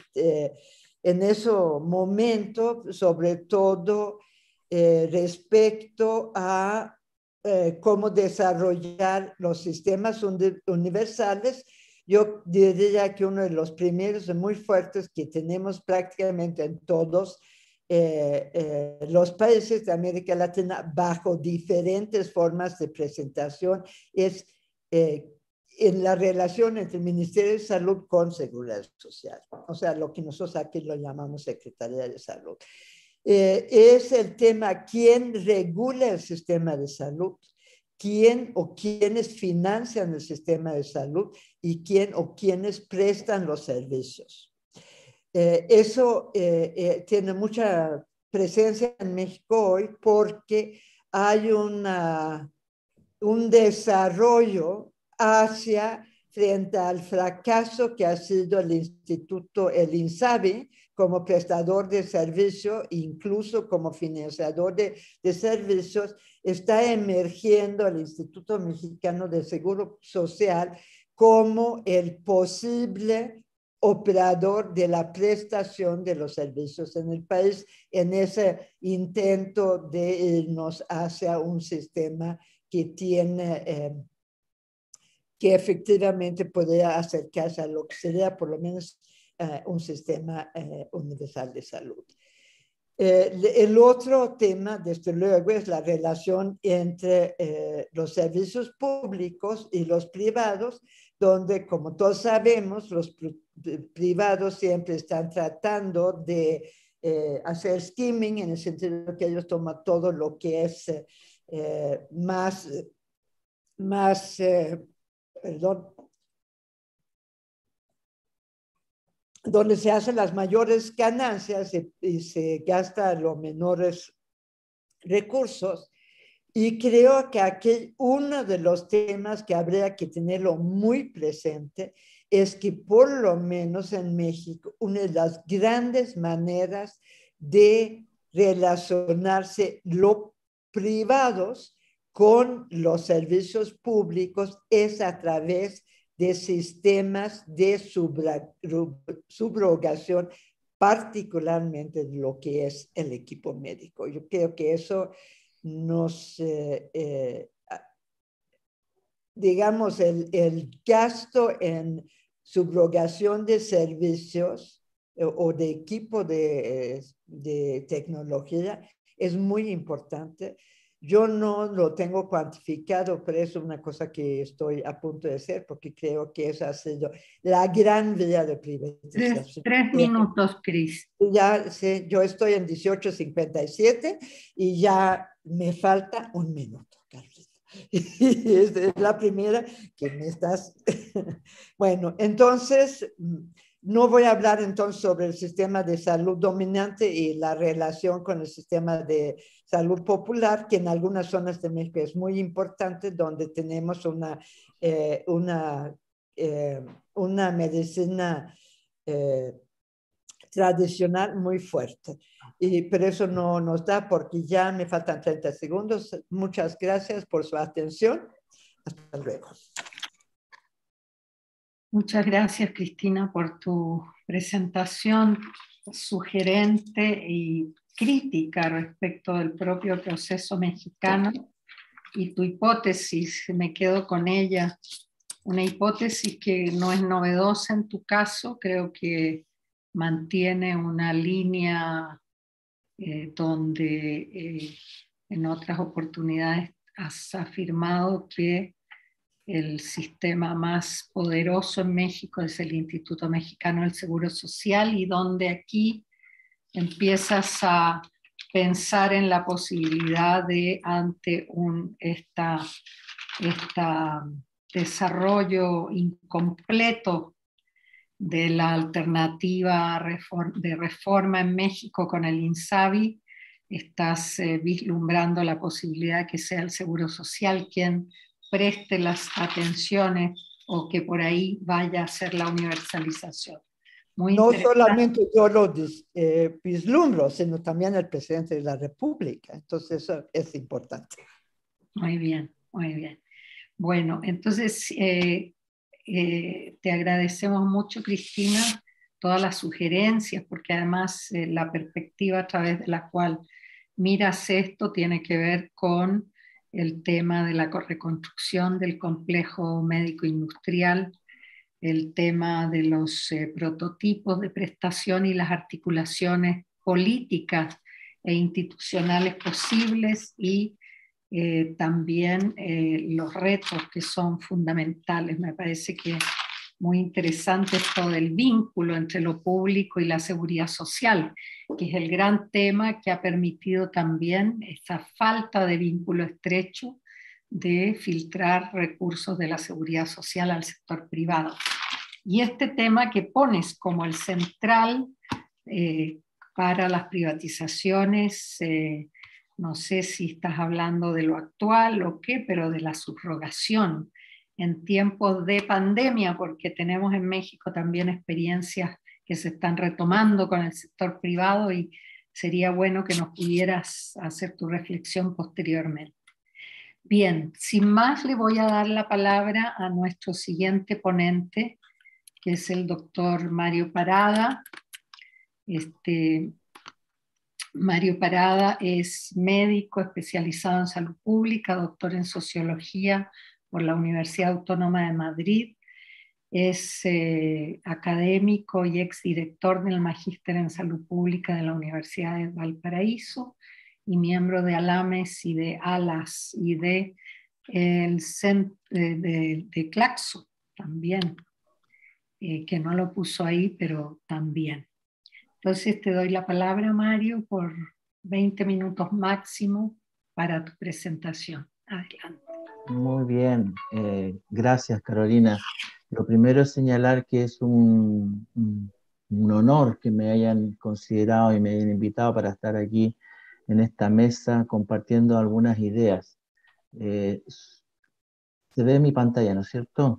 momento, sobre todo respecto a cómo desarrollar los sistemas universales? Yo diría que uno de los primeros y muy fuertes que tenemos prácticamente en todos los países de América Latina bajo diferentes formas de presentación es en la relación entre el Ministerio de Salud con Seguridad Social, o sea, lo que nosotros aquí lo llamamos Secretaría de Salud. Es el tema quién regula el sistema de salud, quién o quiénes financian el sistema de salud y quién o quiénes prestan los servicios. Eso tiene mucha presencia en México hoy porque hay un desarrollo frente al fracaso que ha sido el instituto, el INSABI, como prestador de servicio, incluso como financiador de servicios, está emergiendo el Instituto Mexicano de Seguro Social como el posible operador de la prestación de los servicios en el país, en ese intento de irnos hacia un sistema que tiene, que efectivamente podría acercarse a lo que sería por lo menos un sistema universal de salud. El otro tema, desde luego, es la relación entre los servicios públicos y los privados, donde, como todos sabemos, los privados siempre están tratando de hacer skimming, en el sentido que ellos toman todo lo que es donde se hacen las mayores ganancias y se gastan los menores recursos. Y creo que aquí uno de los temas que habría que tenerlo muy presente es que por lo menos en México una de las grandes maneras de relacionarse los privados con los servicios públicos es a través de sistemas de subrogación, particularmente de lo que es el equipo médico. Yo creo que eso digamos, el gasto en subrogación de servicios o de equipo de tecnología es muy importante. Yo no lo tengo cuantificado, pero es una cosa que estoy a punto de hacer porque creo que esa ha sido la gran vía de privatización. 3 minutos, Cris. Ya sé, yo estoy en 18:57 y ya me falta 1 minuto, Carlita. Es la primera que me estás... Bueno, entonces, No voy a hablar entonces sobre el sistema de salud dominante y la relación con el sistema de salud popular, que en algunas zonas de México es muy importante, donde tenemos una medicina tradicional muy fuerte. Pero eso no nos da porque ya me faltan 30 segundos. Muchas gracias por su atención. Hasta luego. Muchas gracias, Cristina, por tu presentación sugerente y crítica respecto del propio proceso mexicano y tu hipótesis, me quedo con ella, una hipótesis que no es novedosa en tu caso, creo que mantiene una línea donde en otras oportunidades has afirmado que el sistema más poderoso en México es el Instituto Mexicano del Seguro Social y donde aquí empiezas a pensar en la posibilidad de, ante un desarrollo incompleto de la alternativa de reforma en México con el INSABI, estás vislumbrando la posibilidad de que sea el Seguro Social quien preste las atenciones o que por ahí vaya a ser la universalización. Muy no interesante. solamente yo lo vislumbro, sino también el presidente de la República. Entonces eso es importante. Muy bien, muy bien. Bueno, entonces te agradecemos mucho, Cristina, todas las sugerencias, porque además la perspectiva a través de la cual miras esto tiene que ver con el tema de la reconstrucción del complejo médico industrial, el tema de los prototipos de prestación y las articulaciones políticas e institucionales posibles y también los retos que son fundamentales. Me parece que muy interesante esto del vínculo entre lo público y la seguridad social, que es el gran tema que ha permitido también esa falta de vínculo estrecho de filtrar recursos de la seguridad social al sector privado. Y este tema que pones como el central para las privatizaciones, no sé si estás hablando de lo actual o qué, pero de la subrogación en tiempos de pandemia, porque tenemos en México también experiencias que se están retomando con el sector privado y sería bueno que nos pudieras hacer tu reflexión posteriormente. Bien, sin más le voy a dar la palabra a nuestro siguiente ponente, que es el doctor Mario Parada. Mario Parada es médico especializado en salud pública, doctor en sociología por la Universidad Autónoma de Madrid. Es académico y exdirector del Magíster en Salud Pública de la Universidad de Valparaíso y miembro de ALAMES y de ALAS y de Claxo también, que no lo puso ahí, pero también. Entonces te doy la palabra, Mario, por 20 minutos máximo para tu presentación. Adelante. Muy bien, gracias, Carolina. Lo primero es señalar que es un honor que me hayan considerado y me hayan invitado para estar aquí en esta mesa compartiendo algunas ideas. Se ve mi pantalla, ¿no es cierto?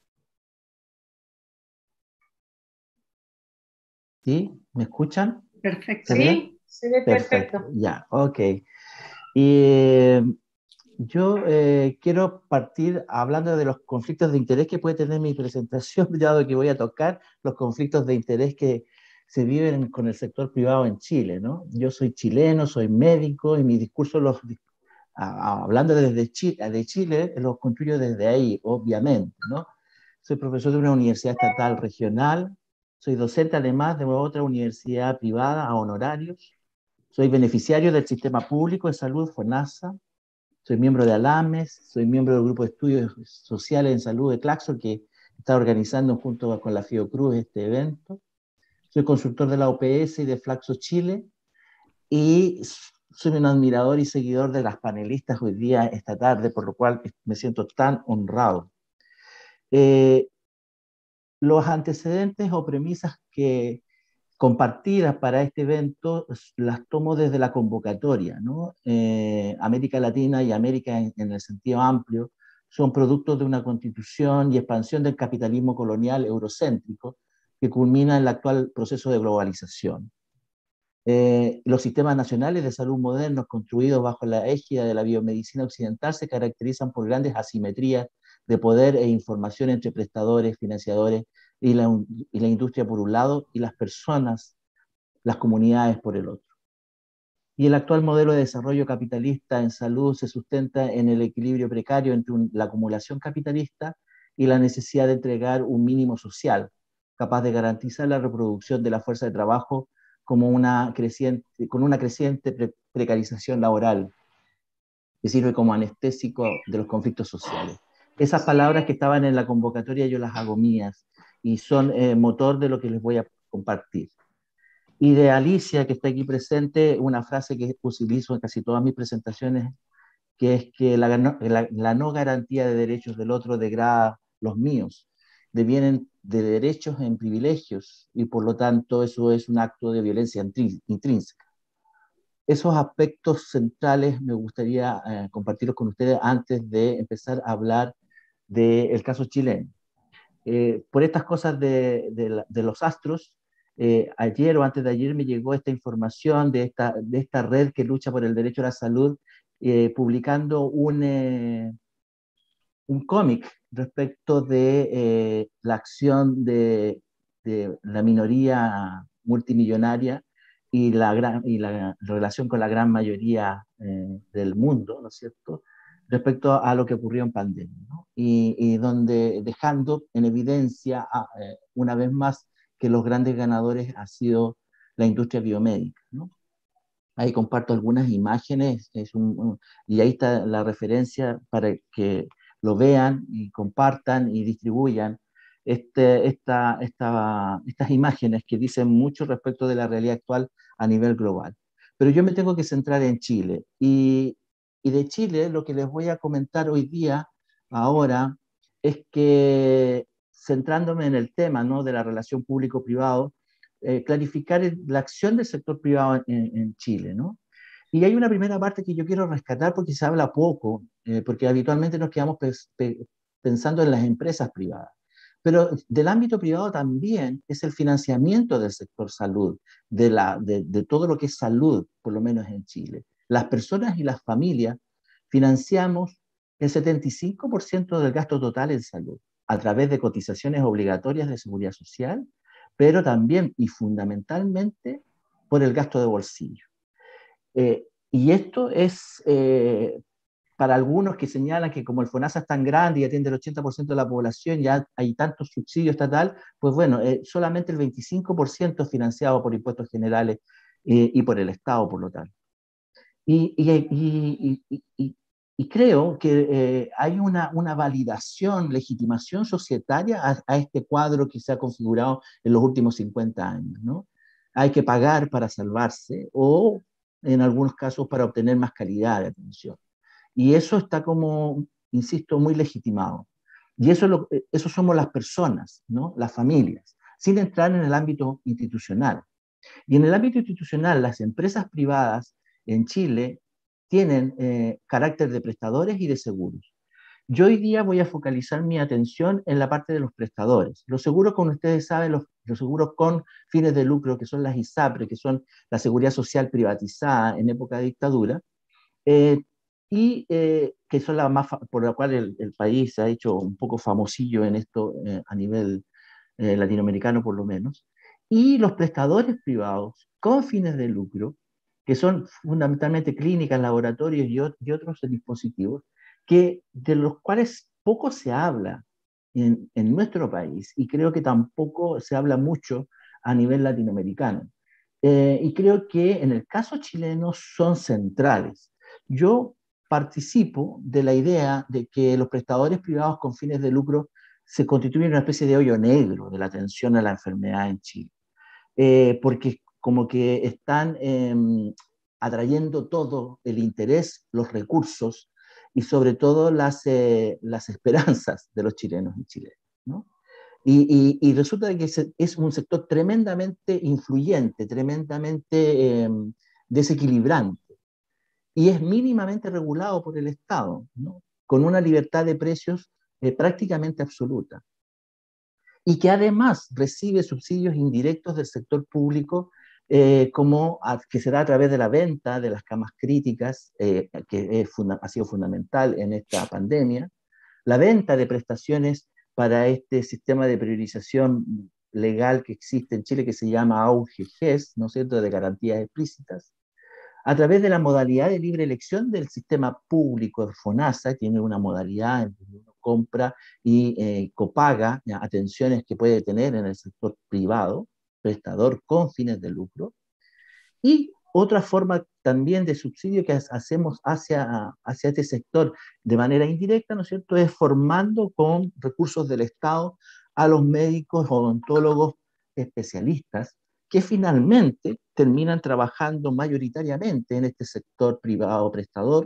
¿Sí? ¿Me escuchan? Perfecto. Sí, se ve perfecto. Ya, ok. Y yo quiero partir hablando de los conflictos de interés que puede tener mi presentación, dado que voy a tocar los conflictos de interés que se viven con el sector privado en Chile, ¿no? Yo soy chileno, soy médico y mi discurso, hablando desde Chile, los construyo desde ahí, obviamente, ¿no? Soy profesor de una universidad estatal regional, soy docente además de otra universidad privada a honorarios, soy beneficiario del sistema público de salud, FONASA, soy miembro de ALAMES, soy miembro del grupo de estudios sociales en salud de Claxo, que está organizando junto con la Fiocruz este evento. Soy consultor de la OPS y de Flaxo Chile, y soy un admirador y seguidor de las panelistas hoy día, esta tarde, por lo cual me siento tan honrado. Los antecedentes o premisas que compartidas para este evento las tomo desde la convocatoria, ¿no? América Latina y América en el sentido amplio son productos de una constitución y expansión del capitalismo colonial eurocéntrico que culmina en el actual proceso de globalización. Los sistemas nacionales de salud modernos construidos bajo la égida de la biomedicina occidental se caracterizan por grandes asimetrías de poder e información entre prestadores, financiadores y la industria por un lado y las personas, las comunidades por el otro. Y el actual modelo de desarrollo capitalista en salud se sustenta en el equilibrio precario entre la acumulación capitalista y la necesidad de entregar un mínimo social, capaz de garantizar la reproducción de la fuerza de trabajo como con una creciente precarización laboral, que sirve como anestésico de los conflictos sociales. Esas palabras que estaban en la convocatoria yo las hago mías y son motor de lo que les voy a compartir. Y de Alicia, que está aquí presente, una frase que utilizo en casi todas mis presentaciones, que es que la no garantía de derechos del otro degrada los míos, devienen de derechos en privilegios, y por lo tanto eso es un acto de violencia intrínseca. Esos aspectos centrales me gustaría compartirlos con ustedes antes de empezar a hablar del caso chileno. Por estas cosas de los astros, ayer o antes de ayer me llegó esta información de esta red que lucha por el derecho a la salud, publicando un cómic respecto de la acción de la minoría multimillonaria y la relación con la gran mayoría del mundo, ¿no es cierto?, respecto a lo que ocurrió en pandemia, ¿no? Y donde dejando en evidencia una vez más que los grandes ganadores ha sido la industria biomédica, ¿no? Ahí comparto algunas imágenes, y ahí está la referencia para que lo vean y compartan y distribuyan estas imágenes que dicen mucho respecto de la realidad actual a nivel global. Pero yo me tengo que centrar en Chile. Y de Chile lo que les voy a comentar hoy día, ahora, es que centrándome en el tema, ¿no?, de la relación público-privado, clarificar la acción del sector privado en Chile, ¿no? Y hay una primera parte que yo quiero rescatar porque se habla poco, porque habitualmente nos quedamos pensando en las empresas privadas. Pero del ámbito privado también es el financiamiento del sector salud, de todo lo que es salud, por lo menos en Chile. Las personas y las familias financiamos el 75% del gasto total en salud, a través de cotizaciones obligatorias de seguridad social, pero también y fundamentalmente por el gasto de bolsillo. Y esto es para algunos que señalan que como el FONASA es tan grande y atiende el 80% de la población, ya hay tantos subsidios estatal, pues bueno, solamente el 25% es financiado por impuestos generales y por el Estado, por lo tanto. Y creo que hay una validación, legitimación societaria a este cuadro que se ha configurado en los últimos 50 años, ¿no? Hay que pagar para salvarse o, en algunos casos, para obtener más calidad de atención. Y eso está como, insisto, muy legitimado. Y eso somos las personas, ¿no?, las familias, sin entrar en el ámbito institucional. Y en el ámbito institucional, las empresas privadas en Chile tienen carácter de prestadores y de seguros. Yo hoy día voy a focalizar mi atención en la parte de los prestadores. Los seguros, como ustedes saben, los seguros con fines de lucro, que son las ISAPRE, que son la seguridad social privatizada en época de dictadura, que son las más, por la cual el país se ha hecho un poco famosillo en esto a nivel latinoamericano por lo menos, y los prestadores privados con fines de lucro, que son fundamentalmente clínicas, laboratorios y otros dispositivos, de los cuales poco se habla en nuestro país, y creo que tampoco se habla mucho a nivel latinoamericano. Y creo que en el caso chileno son centrales. Yo participo de la idea de que los prestadores privados con fines de lucro se constituyen una especie de hoyo negro de la atención a la enfermedad en Chile, porque como que están atrayendo todo el interés, los recursos y sobre todo las esperanzas de los chilenos y chilenas, ¿no? Y resulta que es un sector tremendamente influyente, tremendamente desequilibrante, y es mínimamente regulado por el Estado, ¿no? Con una libertad de precios prácticamente absoluta, y que además recibe subsidios indirectos del sector público, que se da a través de la venta de las camas críticas, ha sido fundamental en esta pandemia, la venta de prestaciones para este sistema de priorización legal que existe en Chile, que se llama AUGES, ¿no es cierto?, de garantías explícitas, a través de la modalidad de libre elección del sistema público de FONASA. Tiene una modalidad en donde uno compra y copaga atenciones que puede tener en el sector privado, prestador con fines de lucro. Y otra forma también de subsidio que hacemos hacia este sector de manera indirecta, ¿no es cierto?, es formando con recursos del Estado a los médicos odontólogos especialistas, que finalmente terminan trabajando mayoritariamente en este sector privado prestador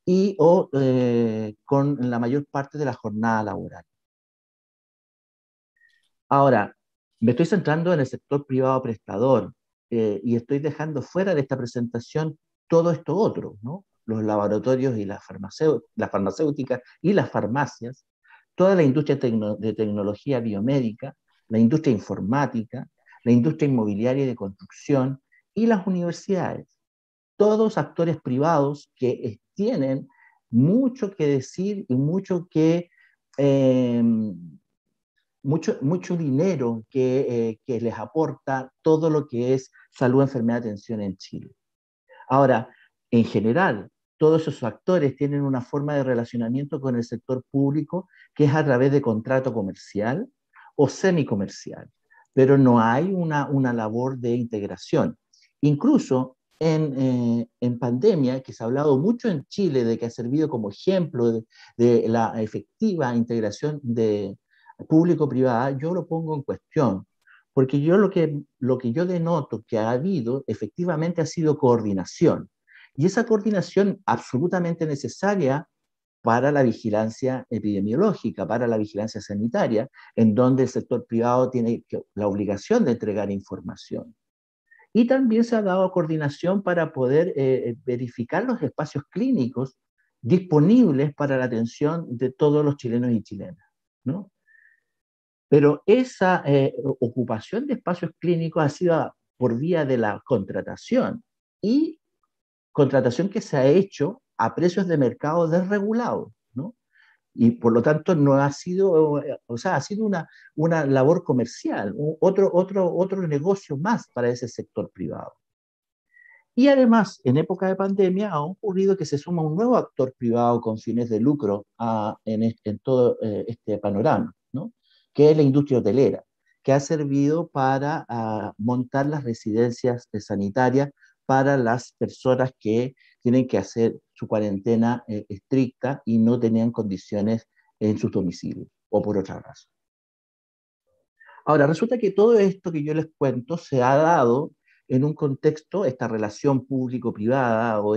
con la mayor parte de la jornada laboral. Ahora, me estoy centrando en el sector privado prestador, y estoy dejando fuera de esta presentación todo esto otro, ¿no? Los laboratorios y las farmacéuticas y las farmacias, toda la industria de tecnología biomédica, la industria informática, la industria inmobiliaria y de construcción y las universidades. Todos actores privados que tienen mucho que decir y eh, mucho dinero que les aporta todo lo que es salud, enfermedad, atención en Chile. Ahora, en general, todos esos actores tienen una forma de relacionamiento con el sector público que es a través de contrato comercial o semicomercial, pero no hay una labor de integración. Incluso en pandemia, que se ha hablado mucho en Chile de que ha servido como ejemplo de la efectiva integración de público-privada, yo lo pongo en cuestión, porque lo que yo denoto que ha habido efectivamente ha sido coordinación, y esa coordinación absolutamente necesaria para la vigilancia epidemiológica, para la vigilancia sanitaria, en donde el sector privado tiene la obligación de entregar información. Y también se ha dado coordinación para poder verificar los espacios clínicos disponibles para la atención de todos los chilenos y chilenas, ¿no? Pero esa ocupación de espacios clínicos ha sido por vía de la contratación, y contratación que se ha hecho a precios de mercado desregulados, ¿no? Y por lo tanto no ha sido, o sea, ha sido una labor comercial, otro negocio más para ese sector privado. Y además, en época de pandemia ha ocurrido que se suma un nuevo actor privado con fines de lucro en todo este panorama, ¿no? Que es la industria hotelera, que ha servido para montar las residencias sanitarias para las personas que tienen que hacer su cuarentena estricta y no tenían condiciones en sus domicilios o por otra razón. Ahora, resulta que todo esto que yo les cuento se ha dado en un contexto, esta relación público-privada o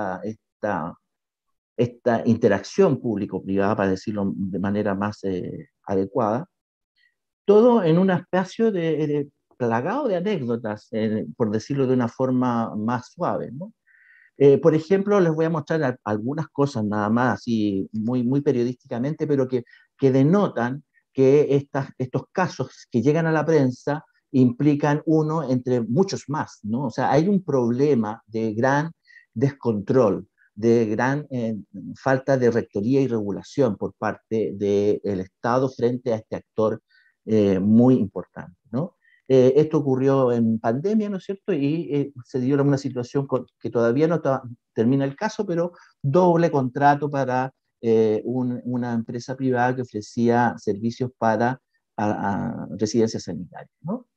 esta interacción público-privada, para decirlo de manera más adecuada, todo en un espacio plagado de anécdotas, por decirlo de una forma más suave, ¿no? Por ejemplo, les voy a mostrar algunas cosas nada más, así muy periodísticamente, pero que denotan que estos casos que llegan a la prensa implican uno entre muchos más, ¿no? O sea, hay un problema de gran descontrol, de gran falta de rectoría y regulación por parte del Estado frente a este actor muy importante, ¿no? Esto ocurrió en pandemia, ¿no es cierto? Y se dio una situación que todavía no termina el caso, pero doble contrato para una empresa privada que ofrecía servicios para residencias sanitarias, ¿no?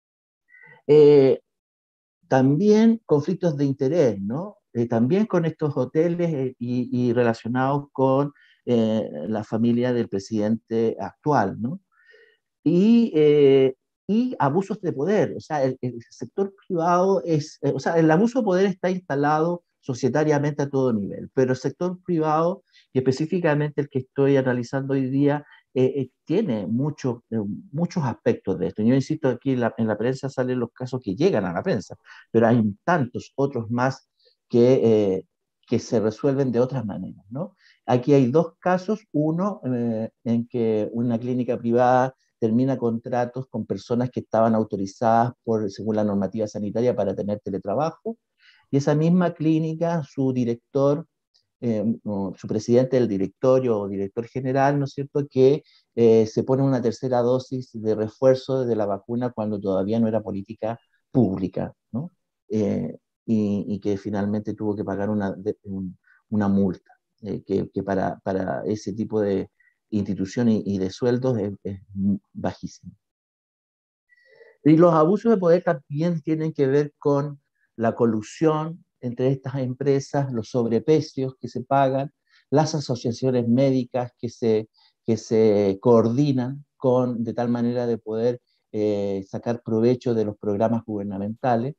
También conflictos de interés, ¿no? También con estos hoteles y relacionados con la familia del presidente actual, ¿no? Y, y abusos de poder. O sea, el sector privado o sea, el abuso de poder está instalado societariamente a todo nivel, pero el sector privado, y específicamente el que estoy analizando hoy día, tiene muchos aspectos de esto. Yo insisto, aquí en la prensa salen los casos que llegan a la prensa, pero hay tantos otros más que se resuelven de otras maneras, ¿no? Aquí hay dos casos, uno en que una clínica privada termina contratos con personas que estaban autorizadas según la normativa sanitaria para tener teletrabajo, y esa misma clínica, su director, su presidente del directorio o director general, ¿no es cierto?, que se pone una tercera dosis de refuerzo de la vacuna cuando todavía no era política pública, ¿no? Y que finalmente tuvo que pagar una multa, que para ese tipo de instituciones y de sueldos es bajísimo. Y los abusos de poder también tienen que ver con la colusión entre estas empresas, los sobreprecios que se pagan, las asociaciones médicas que se coordinan de tal manera de poder sacar provecho de los programas gubernamentales,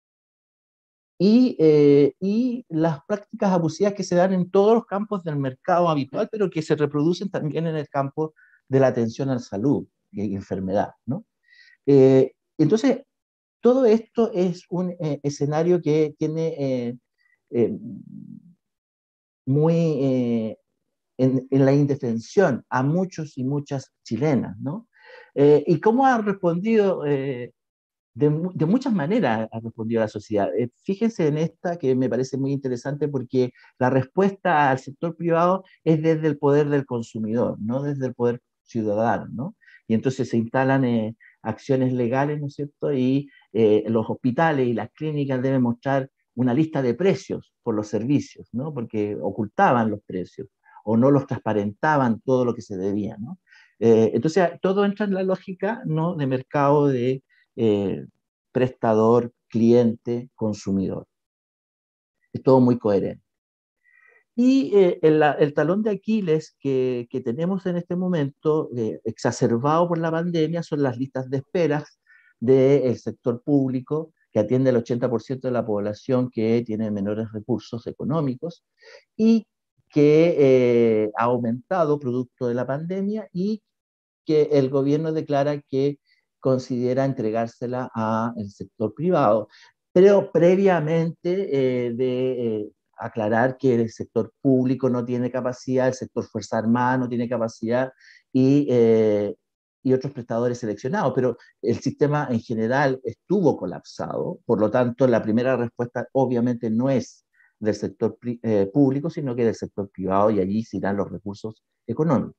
y las prácticas abusivas que se dan en todos los campos del mercado habitual, pero que se reproducen también en el campo de la atención a la salud y enfermedad, ¿no? Entonces, todo esto es un escenario que tiene eh, muy en la indefensión a muchos y muchas chilenas, ¿no? ¿Y cómo ha respondido? De muchas maneras ha respondido la sociedad. Fíjense en esta que me parece muy interesante porque la respuesta al sector privado es desde el poder del consumidor, no desde el poder ciudadano, ¿no? Y entonces se instalan acciones legales, ¿no es cierto? Y los hospitales y las clínicas deben mostrar una lista de precios por los servicios, ¿no? Porque ocultaban los precios o no los transparentaban todo lo que se debía, ¿no? Entonces todo entra en la lógica, ¿no?, de mercado de eh, prestador, cliente, consumidor. Es todo muy coherente. Y el talón de Aquiles que tenemos en este momento, exacerbado por la pandemia, son las listas de esperas del sector público, que atiende al 80% de la población que tiene menores recursos económicos y que ha aumentado producto de la pandemia, y que el gobierno declara que considera entregársela al sector privado, pero previamente aclarar que el sector público no tiene capacidad, el sector Fuerza Armada no tiene capacidad, y otros prestadores seleccionados, pero el sistema en general estuvo colapsado, por lo tanto la primera respuesta obviamente no es del sector público, sino que del sector privado, y allí se irán los recursos económicos.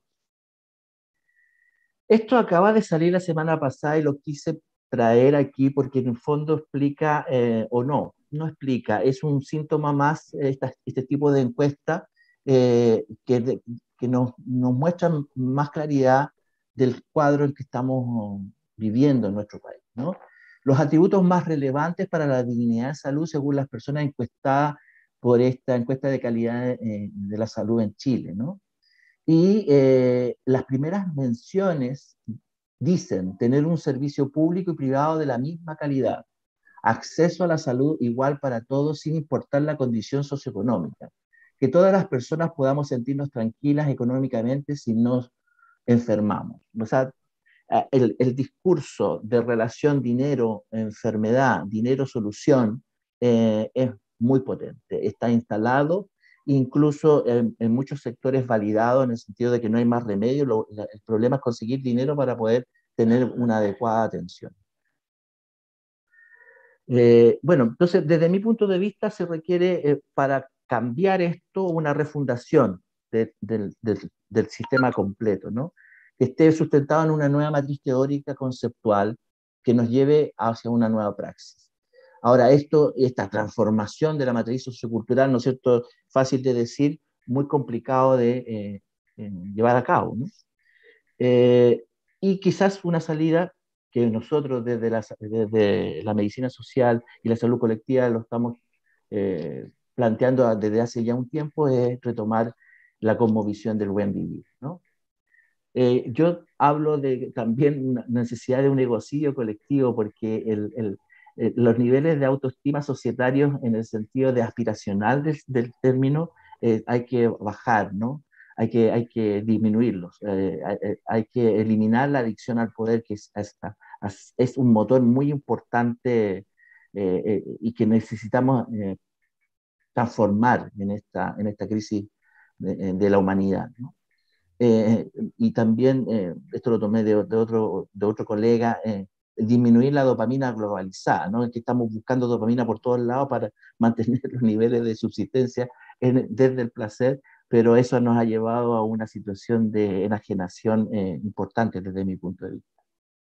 Esto acaba de salir la semana pasada y lo quise traer aquí porque en el fondo explica, o no explica, es un síntoma más, este tipo de encuesta que nos muestran más claridad del cuadro en que estamos viviendo en nuestro país, ¿no? Los atributos más relevantes para la dignidad de salud según las personas encuestadas por esta encuesta de calidad de la salud en Chile, ¿no? Y las primeras menciones dicen tener un servicio público y privado de la misma calidad, acceso a la salud igual para todos sin importar la condición socioeconómica, que todas las personas podamos sentirnos tranquilas económicamente si nos enfermamos. O sea, el discurso de relación dinero-enfermedad, dinero-solución, es muy potente, está instalado, incluso en muchos sectores validado en el sentido de que no hay más remedio, el problema es conseguir dinero para poder tener una adecuada atención. Bueno, entonces desde mi punto de vista se requiere para cambiar esto una refundación del sistema completo, ¿no? Que esté sustentado en una nueva matriz teórica conceptual que nos lleve hacia una nueva praxis. Ahora, esta transformación de la matriz sociocultural, ¿no es cierto?, fácil de decir, muy complicado de llevar a cabo, ¿no? Y quizás una salida que nosotros desde la medicina social y la salud colectiva lo estamos planteando desde hace ya un tiempo, es retomar la cosmovisión del buen vivir, ¿no? Yo hablo de también una necesidad de un ecocidio colectivo, porque los niveles de autoestima societarios en el sentido de aspiracional del término hay que bajar, ¿no? hay que disminuirlos, hay que eliminar la adicción al poder, que es un motor muy importante y que necesitamos transformar en esta crisis de la humanidad, ¿no? Y también, esto lo tomé de otro colega, disminuir la dopamina globalizada, ¿no? Es que estamos buscando dopamina por todos lados para mantener los niveles de subsistencia desde el placer, pero eso nos ha llevado a una situación de enajenación importante desde mi punto de vista.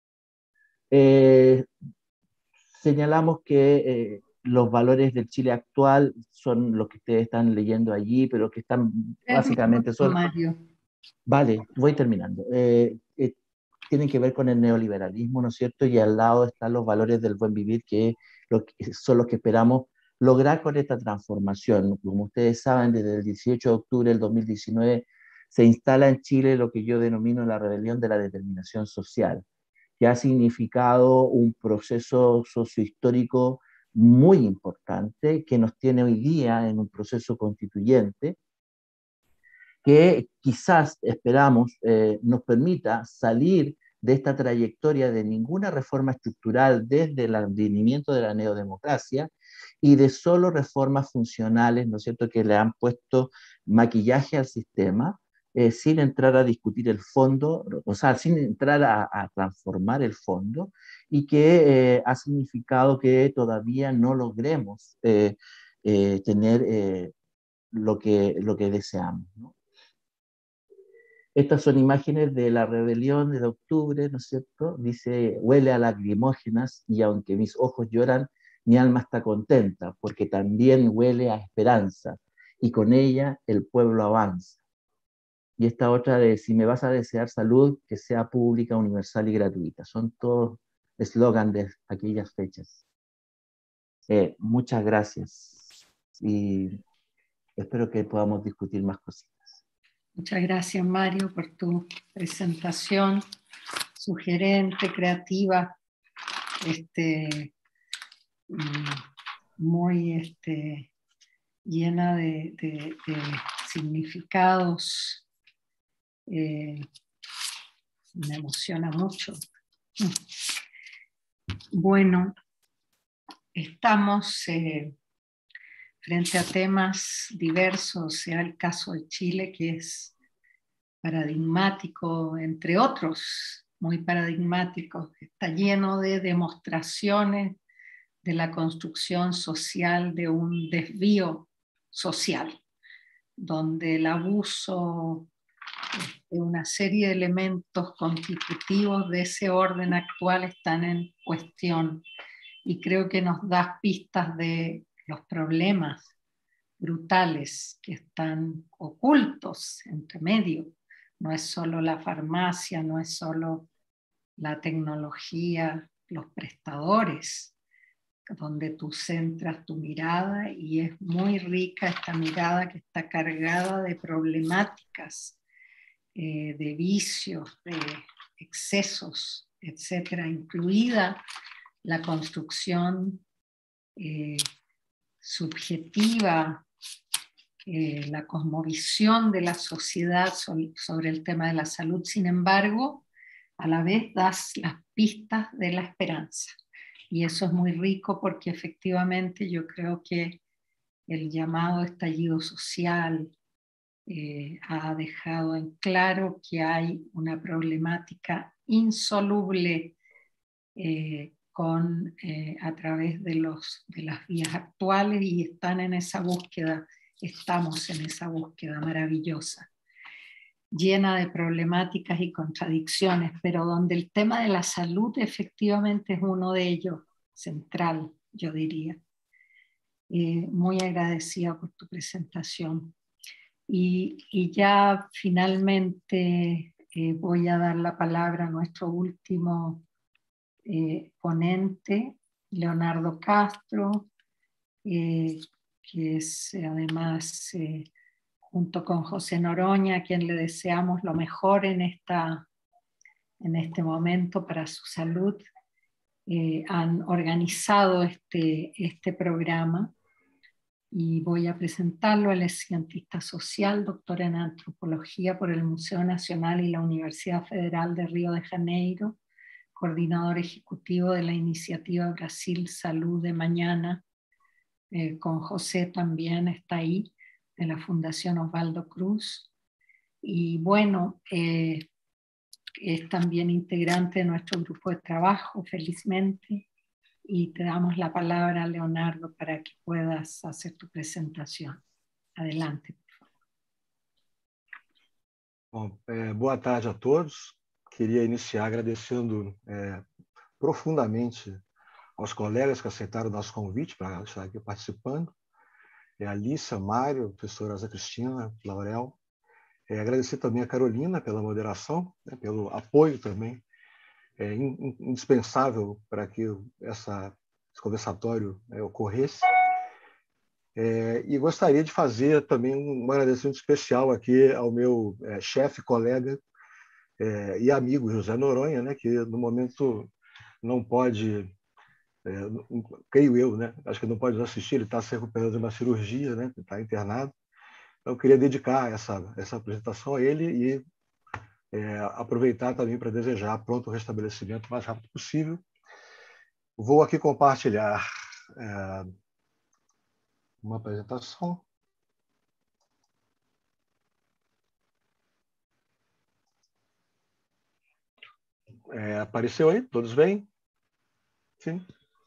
Señalamos que los valores del Chile actual son los que ustedes están leyendo allí, pero que están básicamente son... Mario. Vale, voy terminando. Tienen que ver con el neoliberalismo, ¿no es cierto? Y al lado están los valores del buen vivir, que son los que esperamos lograr con esta transformación. Como ustedes saben, desde el 18 de octubre del 2019 se instala en Chile lo que yo denomino la rebelión de la determinación social, que ha significado un proceso sociohistórico muy importante, que nos tiene hoy día en un proceso constituyente, que quizás esperamos nos permita salir de esta trayectoria de ninguna reforma estructural desde el advenimiento de la neodemocracia y de solo reformas funcionales, ¿no es cierto?, que le han puesto maquillaje al sistema, sin entrar a discutir el fondo, o sea, sin entrar a transformar el fondo, y que ha significado que todavía no logremos tener lo que deseamos, ¿no? Estas son imágenes de la rebelión de octubre, ¿no es cierto? Dice, huele a lacrimógenas y aunque mis ojos lloran, mi alma está contenta, porque también huele a esperanza y con ella el pueblo avanza. Y esta otra de, si me vas a desear salud, que sea pública, universal y gratuita. Son todos eslogan de aquellas fechas. Muchas gracias y espero que podamos discutir más cositas. Muchas gracias, Mario, por tu presentación sugerente, creativa, muy llena de significados. Me emociona mucho. Bueno, estamos frente a temas diversos, sea el caso de Chile, que es paradigmático, entre otros, muy paradigmático, está lleno de demostraciones de la construcción social, de un desvío social, donde el abuso de una serie de elementos constitutivos de ese orden actual están en cuestión. Y creo que nos da pistas de los problemas brutales que están ocultos entre medio. No es solo la farmacia, no es solo la tecnología, los prestadores, donde tú centras tu mirada y es muy rica esta mirada que está cargada de problemáticas, de vicios, de excesos, etcétera, incluida la construcción subjetiva, la cosmovisión de la sociedad sobre el tema de la salud. Sin embargo, a la vez das las pistas de la esperanza. Y eso es muy rico porque efectivamente yo creo que el llamado estallido social ha dejado en claro que hay una problemática insoluble a través de las vías actuales y están en esa búsqueda, estamos en esa búsqueda maravillosa, llena de problemáticas y contradicciones, pero donde el tema de la salud efectivamente es uno de ellos, central, yo diría. Muy agradecida por tu presentación. Y ya finalmente voy a dar la palabra a nuestro último ponente, Leonardo Castro, que es además, junto con José Noroña, a quien le deseamos lo mejor en este momento para su salud, han organizado este programa y voy a presentarlo. Él es cientista social, doctor en antropología por el Museo Nacional y la Universidad Federal de Río de Janeiro, coordinador ejecutivo de la iniciativa Brasil Salud de Mañana, con José también está ahí, de la Fundación Osvaldo Cruz. Y bueno, es también integrante de nuestro grupo de trabajo, felizmente. Y te damos la palabra, Leonardo, para que puedas hacer tu presentación. Adelante. Bom, boa tarde a todos. Queria iniciar agradecendo profundamente aos colegas que aceitaram o nosso convite para estar aqui participando. A Lícia, Mário, a professora Rosa Cristina, Laurel. Agradecer também a Carolina pela moderação, né, pelo apoio também indispensável para que esse conversatório ocorresse. E gostaria de fazer também um agradecimento especial aqui ao meu chefe, colega e amigo José Noronha, né, que no momento não pode, creio eu, né, acho que não pode nos assistir, ele está se recuperando de uma cirurgia, né, está internado. Então, eu queria dedicar essa apresentação a ele e aproveitar também para desejar pronto restabelecimento o mais rápido possível. Vou aqui compartilhar uma apresentação. Apareceu aí? Todos bem? Sim?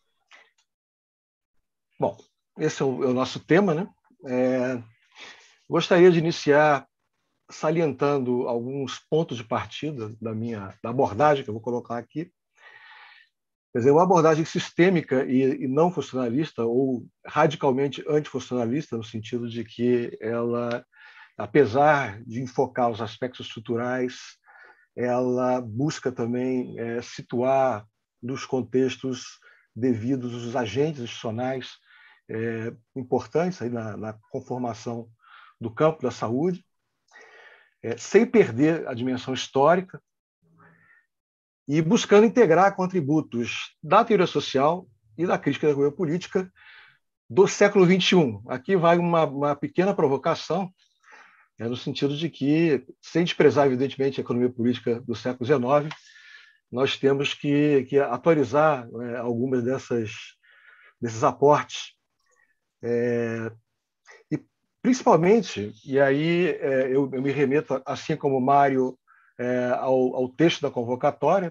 Bom, esse é o nosso tema, né? Gostaria de iniciar salientando alguns pontos de partida da abordagem que eu vou colocar aqui. Quer dizer, uma abordagem sistêmica e não funcionalista, ou radicalmente antifuncionalista, no sentido de que ela, apesar de enfocar os aspectos estruturais, ela busca também situar nos contextos devidos os agentes institucionais importantes aí na conformação do campo da saúde, sem perder a dimensão histórica e buscando integrar contributos da teoria social e da crítica da economia política do século XXI. Aqui vai uma pequena provocação, no sentido de que, sem desprezar, evidentemente, a economia política do século XIX, nós temos que atualizar algumas desses aportes. Principalmente, e aí eu me remeto, assim como o Mário, ao texto da convocatória,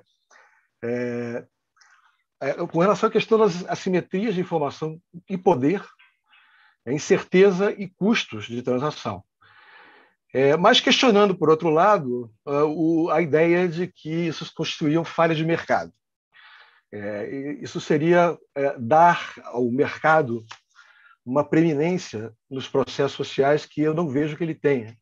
com relação à questão das assimetrias de informação e poder, incerteza e custos de transação. Mas questionando, por outro lado, a ideia de que isso constituíam falhas de mercado. Isso seria dar ao mercado uma preeminência nos processos sociais que eu não vejo que ele tenha.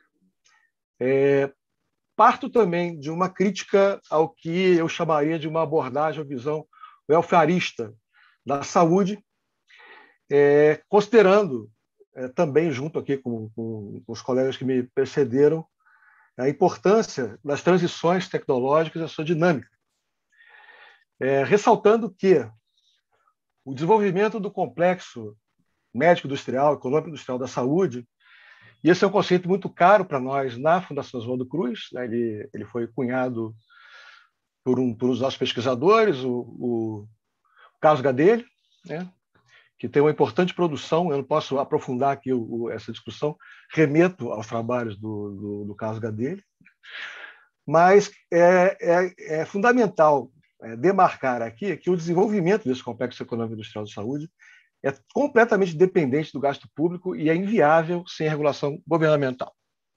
Parto também de uma crítica ao que eu chamaria de uma abordagem ou visão welfarista da saúde, considerando também, junto aqui com os colegas que me precederam, a importância das transições tecnológicas e a sua dinâmica. Ressaltando que o desenvolvimento do complexo médico-industrial, econômico-industrial da saúde, e esse é um conceito muito caro para nós na Fundação Osvaldo Cruz, né? Ele foi cunhado por um dos nossos pesquisadores, o Carlos Gadelha, né? Que tem uma importante produção. Eu não posso aprofundar aqui essa discussão, remeto aos trabalhos do Carlos Gadelha, mas é fundamental demarcar aqui que o desenvolvimento desse complexo econômico industrial de saúde é completamente dependente do gasto público e é inviável sem regulação governamental.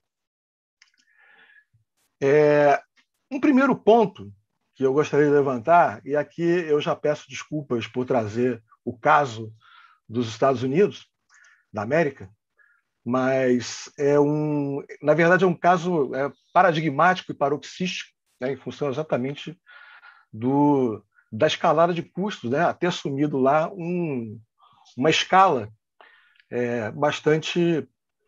Um primeiro ponto que eu gostaria de levantar, e aqui eu já peço desculpas por trazer o caso dos Estados Unidos, da América, mas na verdade é um caso paradigmático e paroxístico, né, em função exatamente da escalada de custos, né, a ter assumido lá uma escala bastante,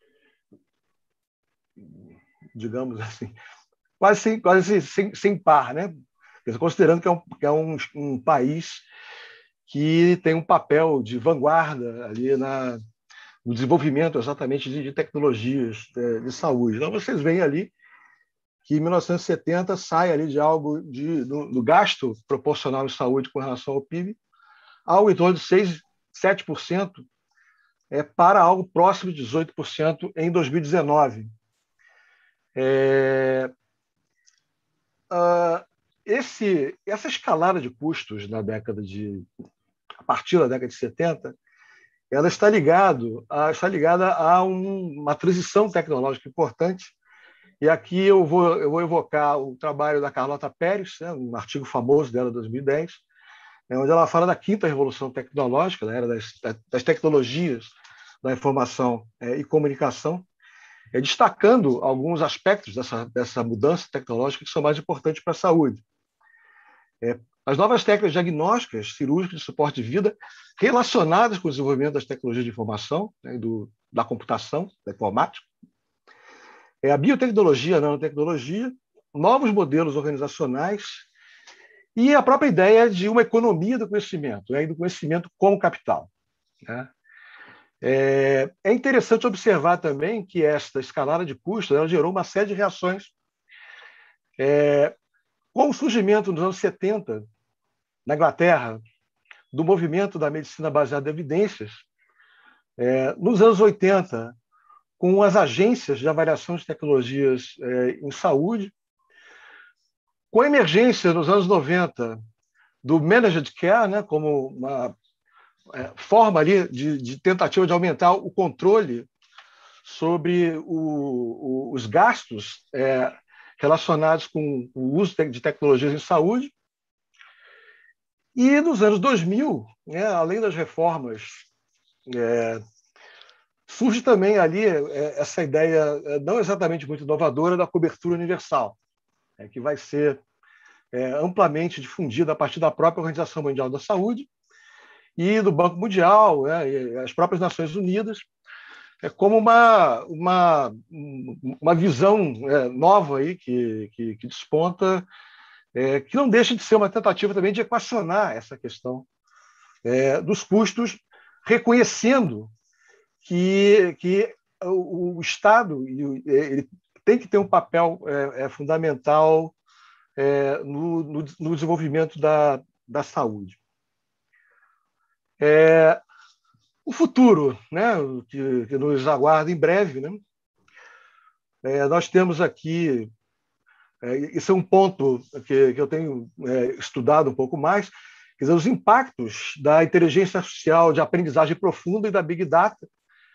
digamos assim, quase sem par, né? Considerando que é um país que tem um papel de vanguarda ali o desenvolvimento exatamente de tecnologias de saúde. Então, vocês veem ali que em 1970 sai ali de algo do gasto proporcional em saúde com relação ao PIB, ao em torno de 6, 7%, para algo próximo de 18% em 2019. Essa escalada de custos a partir da década de 70, ela está ligada a uma transição tecnológica importante. E aqui eu vou evocar o trabalho da Carlota Pérez, né, um artigo famoso dela, de 2010, onde ela fala da quinta revolução tecnológica, da era das tecnologias da informação e comunicação, destacando alguns aspectos dessa mudança tecnológica que são mais importantes para a saúde. As novas técnicas diagnósticas, cirúrgicas de suporte de vida, relacionadas com o desenvolvimento das tecnologias de informação, né, da computação, da informática, a biotecnologia, a nanotecnologia, novos modelos organizacionais e a própria ideia de uma economia do conhecimento, e do conhecimento como capital. Né? É interessante observar também que esta escalada de custos ela gerou uma série de reações. Com o surgimento nos anos 70, na Inglaterra, do movimento da medicina baseada em evidências, nos anos 80, com as agências de avaliação de tecnologias em saúde, com a emergência nos anos 90 do managed care, né, como uma forma ali de tentativa de aumentar o controle sobre os gastos relacionados com o uso de tecnologias em saúde. E nos anos 2000, né, além das reformas, surge também ali essa ideia não exatamente muito inovadora da cobertura universal, que vai ser amplamente difundida a partir da própria Organização Mundial da Saúde e do Banco Mundial, e as próprias Nações Unidas, como uma visão nova aí que desponta, que não deixa de ser uma tentativa também de equacionar essa questão dos custos, reconhecendo que o Estado ele tem que ter um papel fundamental no desenvolvimento da saúde. O futuro, né, que nos aguarda em breve, né? Nós temos aqui, isso é um ponto que eu tenho estudado um pouco mais, quer dizer, os impactos da inteligência artificial de aprendizagem profunda e da Big Data.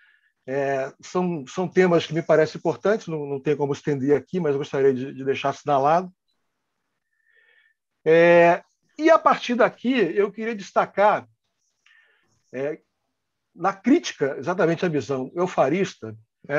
São temas que me parecem importantes, não tem como estender aqui, mas eu gostaria de deixar assinalado. E, a partir daqui, eu queria destacar, na crítica exatamente à visão eufarista,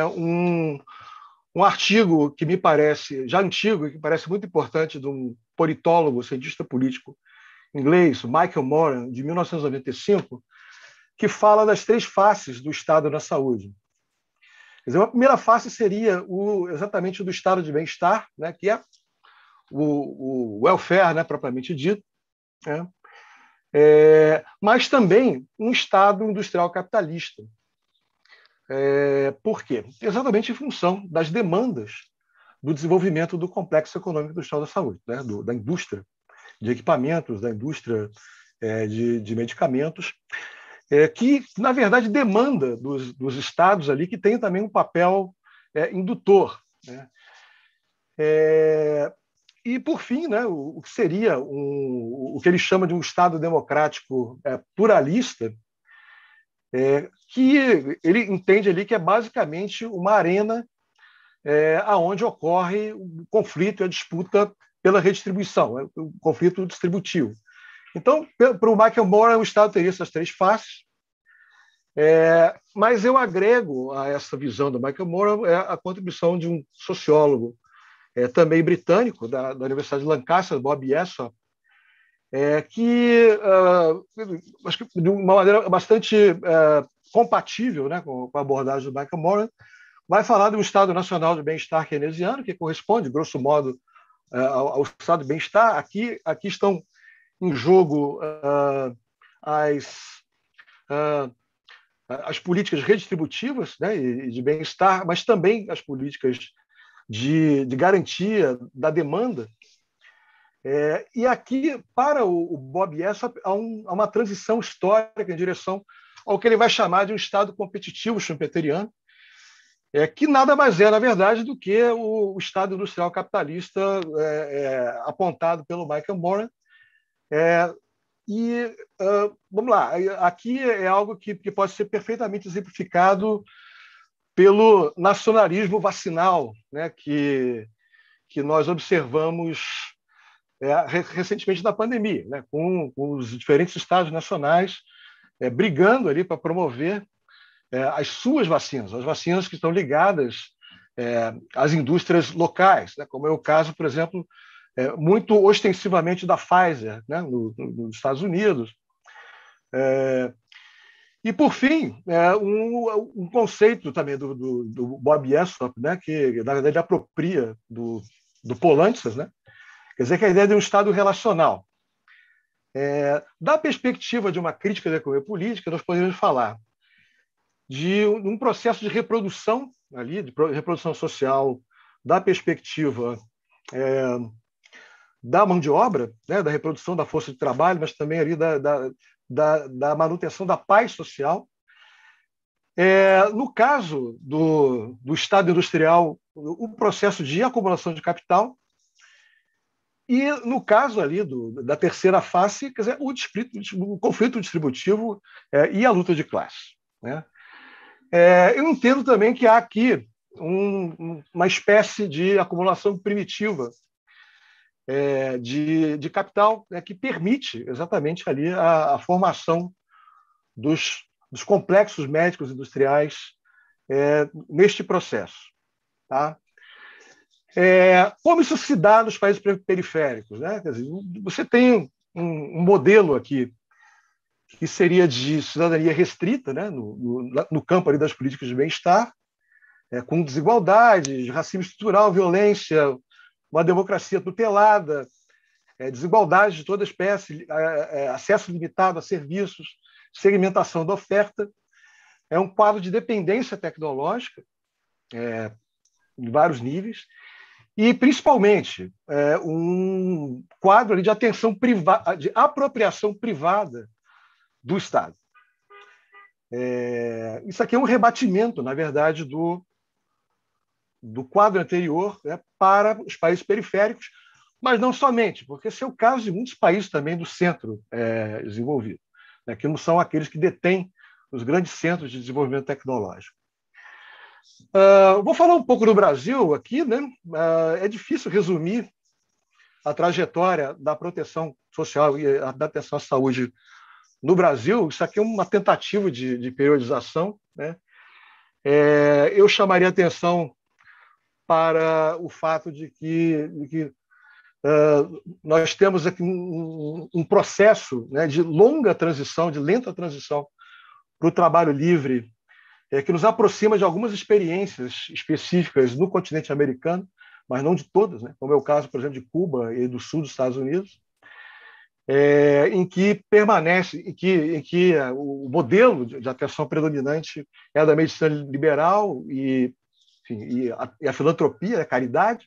um artigo que me parece já antigo e que parece muito importante, de um politólogo, cientista político inglês, Michael Moran, de 1995, que fala das 3 faces do Estado na saúde. Quer dizer, a primeira face seria exatamente o do estado de bem-estar, né, que é o welfare, né, propriamente dito, né, mas também um Estado industrial capitalista. Por quê? Exatamente em função das demandas do desenvolvimento do complexo econômico industrial da saúde, né, da indústria de equipamentos, da indústria de medicamentos, que, na verdade, demanda dos estados ali que tem também um papel indutor. Né? E, por fim, né, o que seria o que ele chama de um Estado democrático pluralista, que ele entende ali que é basicamente uma arena aonde ocorre o conflito e a disputa pela redistribuição, o conflito distributivo. Então, para o Michael Moran, o Estado teria essas 3 faces, mas eu agrego a essa visão do Michael Moran a contribuição de um sociólogo também britânico, da Universidade de Lancaster, Bob Yesop, que, acho que de uma maneira bastante compatível, né, com a abordagem do Michael Moran, vai falar de um Estado Nacional de Bem-Estar keynesiano, que corresponde, grosso modo, ao Estado de Bem-Estar. Aqui estão em jogo as políticas redistributivas, né, e de bem-estar, mas também as políticas de garantia da demanda. E aqui, para o Bob Jessop, há uma transição histórica em direção ao que ele vai chamar de um Estado competitivo schumpeteriano, que nada mais é, na verdade, do que o Estado industrial capitalista apontado pelo Michael Moran. Vamos lá, aqui é algo que pode ser perfeitamente exemplificado pelo nacionalismo vacinal, né, que nós observamos recentemente na pandemia, né, com os diferentes estados nacionais brigando ali para promover as suas vacinas, as vacinas que estão ligadas às indústrias locais, né, como é o caso, por exemplo, muito ostensivamente da Pfizer, né, nos Estados Unidos. E, por fim, um conceito também do Bob Jessop, né, que, na verdade, apropria do Poulantzas, né? Quer dizer, que a ideia de um Estado relacional. Da perspectiva de uma crítica da economia política, nós poderíamos falar de um processo de reprodução, ali, de reprodução social, da perspectiva da mão de obra, né, da reprodução da força de trabalho, mas também ali da manutenção da paz social. No caso do Estado industrial, o processo de acumulação de capital, e no caso ali da terceira face, quer dizer, o conflito distributivo e a luta de classe, né? Eu entendo também que há aqui uma espécie de acumulação primitiva de capital, né, que permite exatamente ali a formação dos complexos médicos industriais neste processo. Tá? Como isso se dá nos países periféricos? Né? Quer dizer, você tem um modelo aqui que seria de cidadania restrita, né, no campo ali das políticas de bem-estar, com desigualdades, racismo estrutural, violência, uma democracia tutelada, desigualdade de toda espécie, acesso limitado a serviços, segmentação da oferta. É um quadro de dependência tecnológica em vários níveis e, principalmente, um quadro ali de atenção privada, de apropriação privada do Estado. Isso aqui é um rebatimento, na verdade, do quadro anterior, né, para os países periféricos, mas não somente, porque esse é o caso de muitos países também do centro desenvolvido, né, que não são aqueles que detêm os grandes centros de desenvolvimento tecnológico. Vou falar um pouco do Brasil aqui, né? É difícil resumir a trajetória da proteção social e da atenção à saúde no Brasil. Isso aqui é uma tentativa de periodização, né? Eu chamaria atenção para o fato de que nós temos aqui um processo, né, de longa transição, de lenta transição para o trabalho livre, que nos aproxima de algumas experiências específicas no continente americano, mas não de todas, né, como é o caso, por exemplo, de Cuba e do sul dos Estados Unidos, em que permanece, em que o modelo de atenção predominante é a da medicina liberal e a filantropia, a caridade,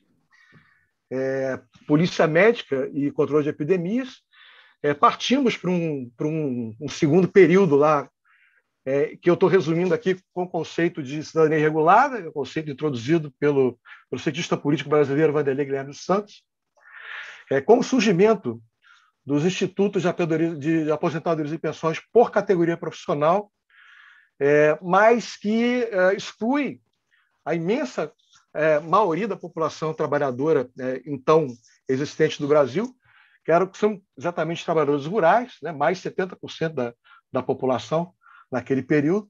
polícia médica e controle de epidemias. Partimos para um segundo período lá, que eu estou resumindo aqui com o conceito de cidadania regulada, o conceito introduzido pelo cientista político brasileiro Vanderlei Guilherme dos Santos, com o surgimento dos institutos de aposentadorias e pensões por categoria profissional, mas que exclui a imensa maioria da população trabalhadora então existente do Brasil, que são exatamente trabalhadores rurais, né, mais 70% da população naquele período.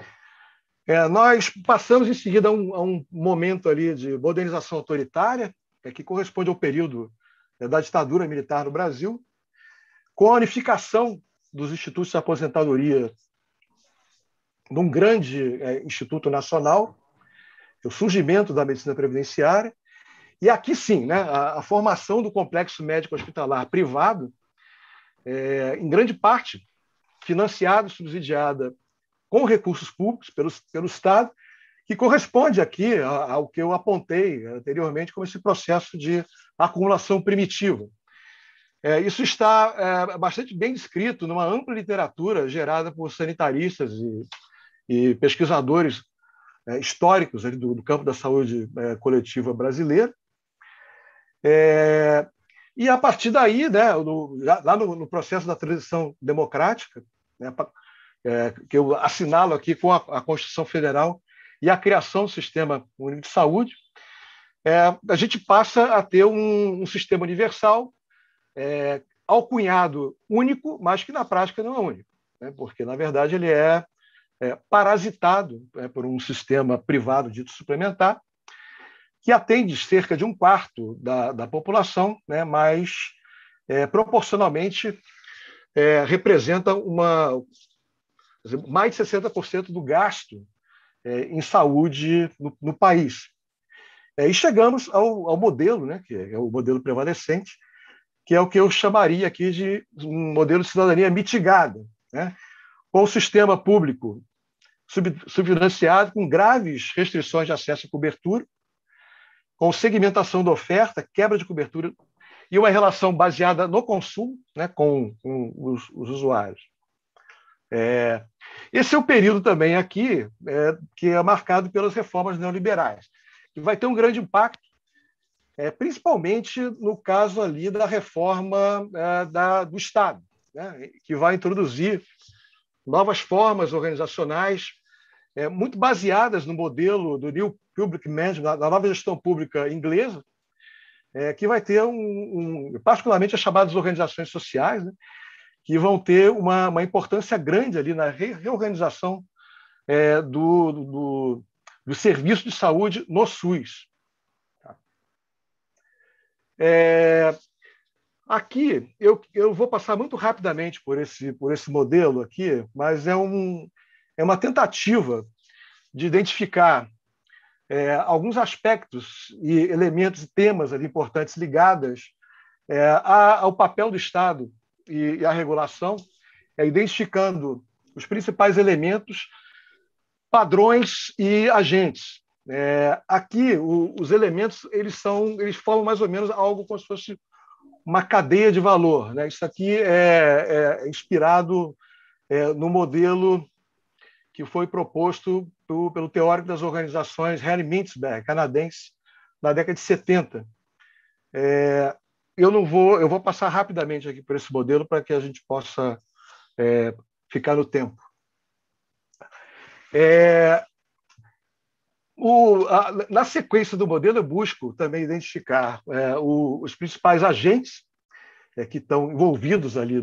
Nós passamos em seguida a um momento ali de modernização autoritária, que corresponde ao período da ditadura militar no Brasil, com a unificação dos institutos de aposentadoria num grande instituto nacional, o surgimento da medicina previdenciária, e aqui sim, né, a formação do complexo médico hospitalar privado, em grande parte financiada e subsidiada com recursos públicos pelo Estado, que corresponde aqui ao que eu apontei anteriormente como esse processo de acumulação primitiva. Isso está bastante bem descrito numa ampla literatura gerada por sanitaristas e pesquisadores históricos ali do campo da saúde coletiva brasileira. E, a partir daí, né, lá no processo da transição democrática, né, que eu assinalo aqui com a Constituição Federal e a criação do Sistema Único de Saúde, a gente passa a ter um sistema universal alcunhado único, mas que na prática não é único, né, porque, na verdade, ele é parasitado por um sistema privado dito suplementar, que atende cerca de 1/4 da população, né, mas proporcionalmente representa mais de 60% do gasto em saúde no país. E chegamos ao modelo, né, que é o modelo prevalecente, que é o que eu chamaria aqui de um modelo de cidadania mitigada, né, com o sistema público subfinanciado, com graves restrições de acesso à cobertura, com segmentação da oferta, quebra de cobertura e uma relação baseada no consumo, né, com os usuários. Esse é o período também aqui que é marcado pelas reformas neoliberais, que vai ter um grande impacto, principalmente no caso ali da reforma do Estado, né, que vai introduzir novas formas organizacionais muito baseadas no modelo do New Public Management, da nova gestão pública inglesa, que vai ter particularmente as chamadas organizações sociais, né, que vão ter uma importância grande ali na reorganização do serviço de saúde no SUS. Aqui eu vou passar muito rapidamente por esse modelo aqui, mas é uma tentativa de identificar alguns aspectos e elementos e temas ali importantes ligados ao papel do Estado e à regulação, identificando os principais elementos, padrões e agentes. Aqui, os elementos eles formam mais ou menos algo como se fosse uma cadeia de valor, né? Isso aqui é inspirado no modelo que foi proposto pelo teórico das organizações Harry Mintzberg, canadense, na década de 70. Eu vou passar rapidamente aqui por esse modelo para que a gente possa ficar no tempo. Na sequência do modelo, eu busco também identificar os principais agentes que estão envolvidos ali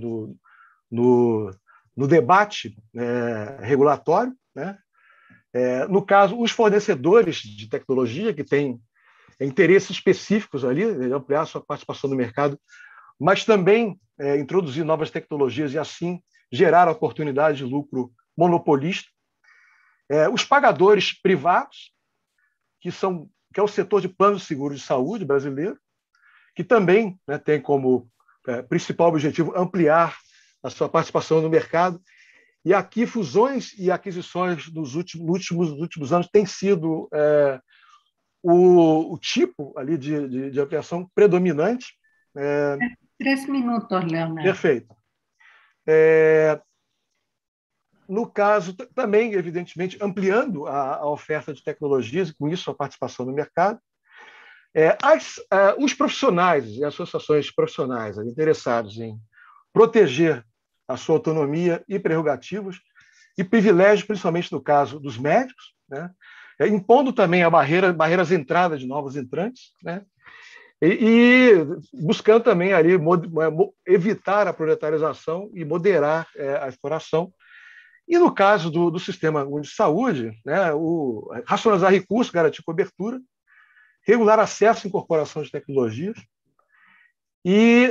no debate regulatório, né? No caso, os fornecedores de tecnologia, que têm interesses específicos ali, ampliar sua participação no mercado, mas também introduzir novas tecnologias e, assim, gerar oportunidade de lucro monopolista. Os pagadores privados, que é o setor de planos de seguro de saúde brasileiro, que também, né, tem como principal objetivo ampliar a sua participação no mercado. E aqui, fusões e aquisições nos últimos anos têm sido o tipo ali de ampliação predominante. 3 minutos, Leonardo. Perfeito. No caso, também, evidentemente, ampliando a oferta de tecnologias e, com isso, a participação no mercado. Os profissionais e associações profissionais interessados em proteger a sua autonomia e prerrogativas e privilégios, principalmente no caso dos médicos, né, impondo também barreiras de entrada de novos entrantes, né, e buscando também ali evitar a proletarização e moderar a exploração. E no caso do Sistema Único de Saúde, né, racionalizar recursos, garantir cobertura, regular acesso e incorporação de tecnologias e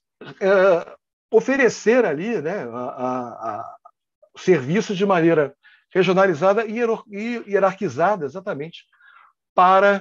oferecer ali, né, serviços de maneira regionalizada e hierarquizada, exatamente, para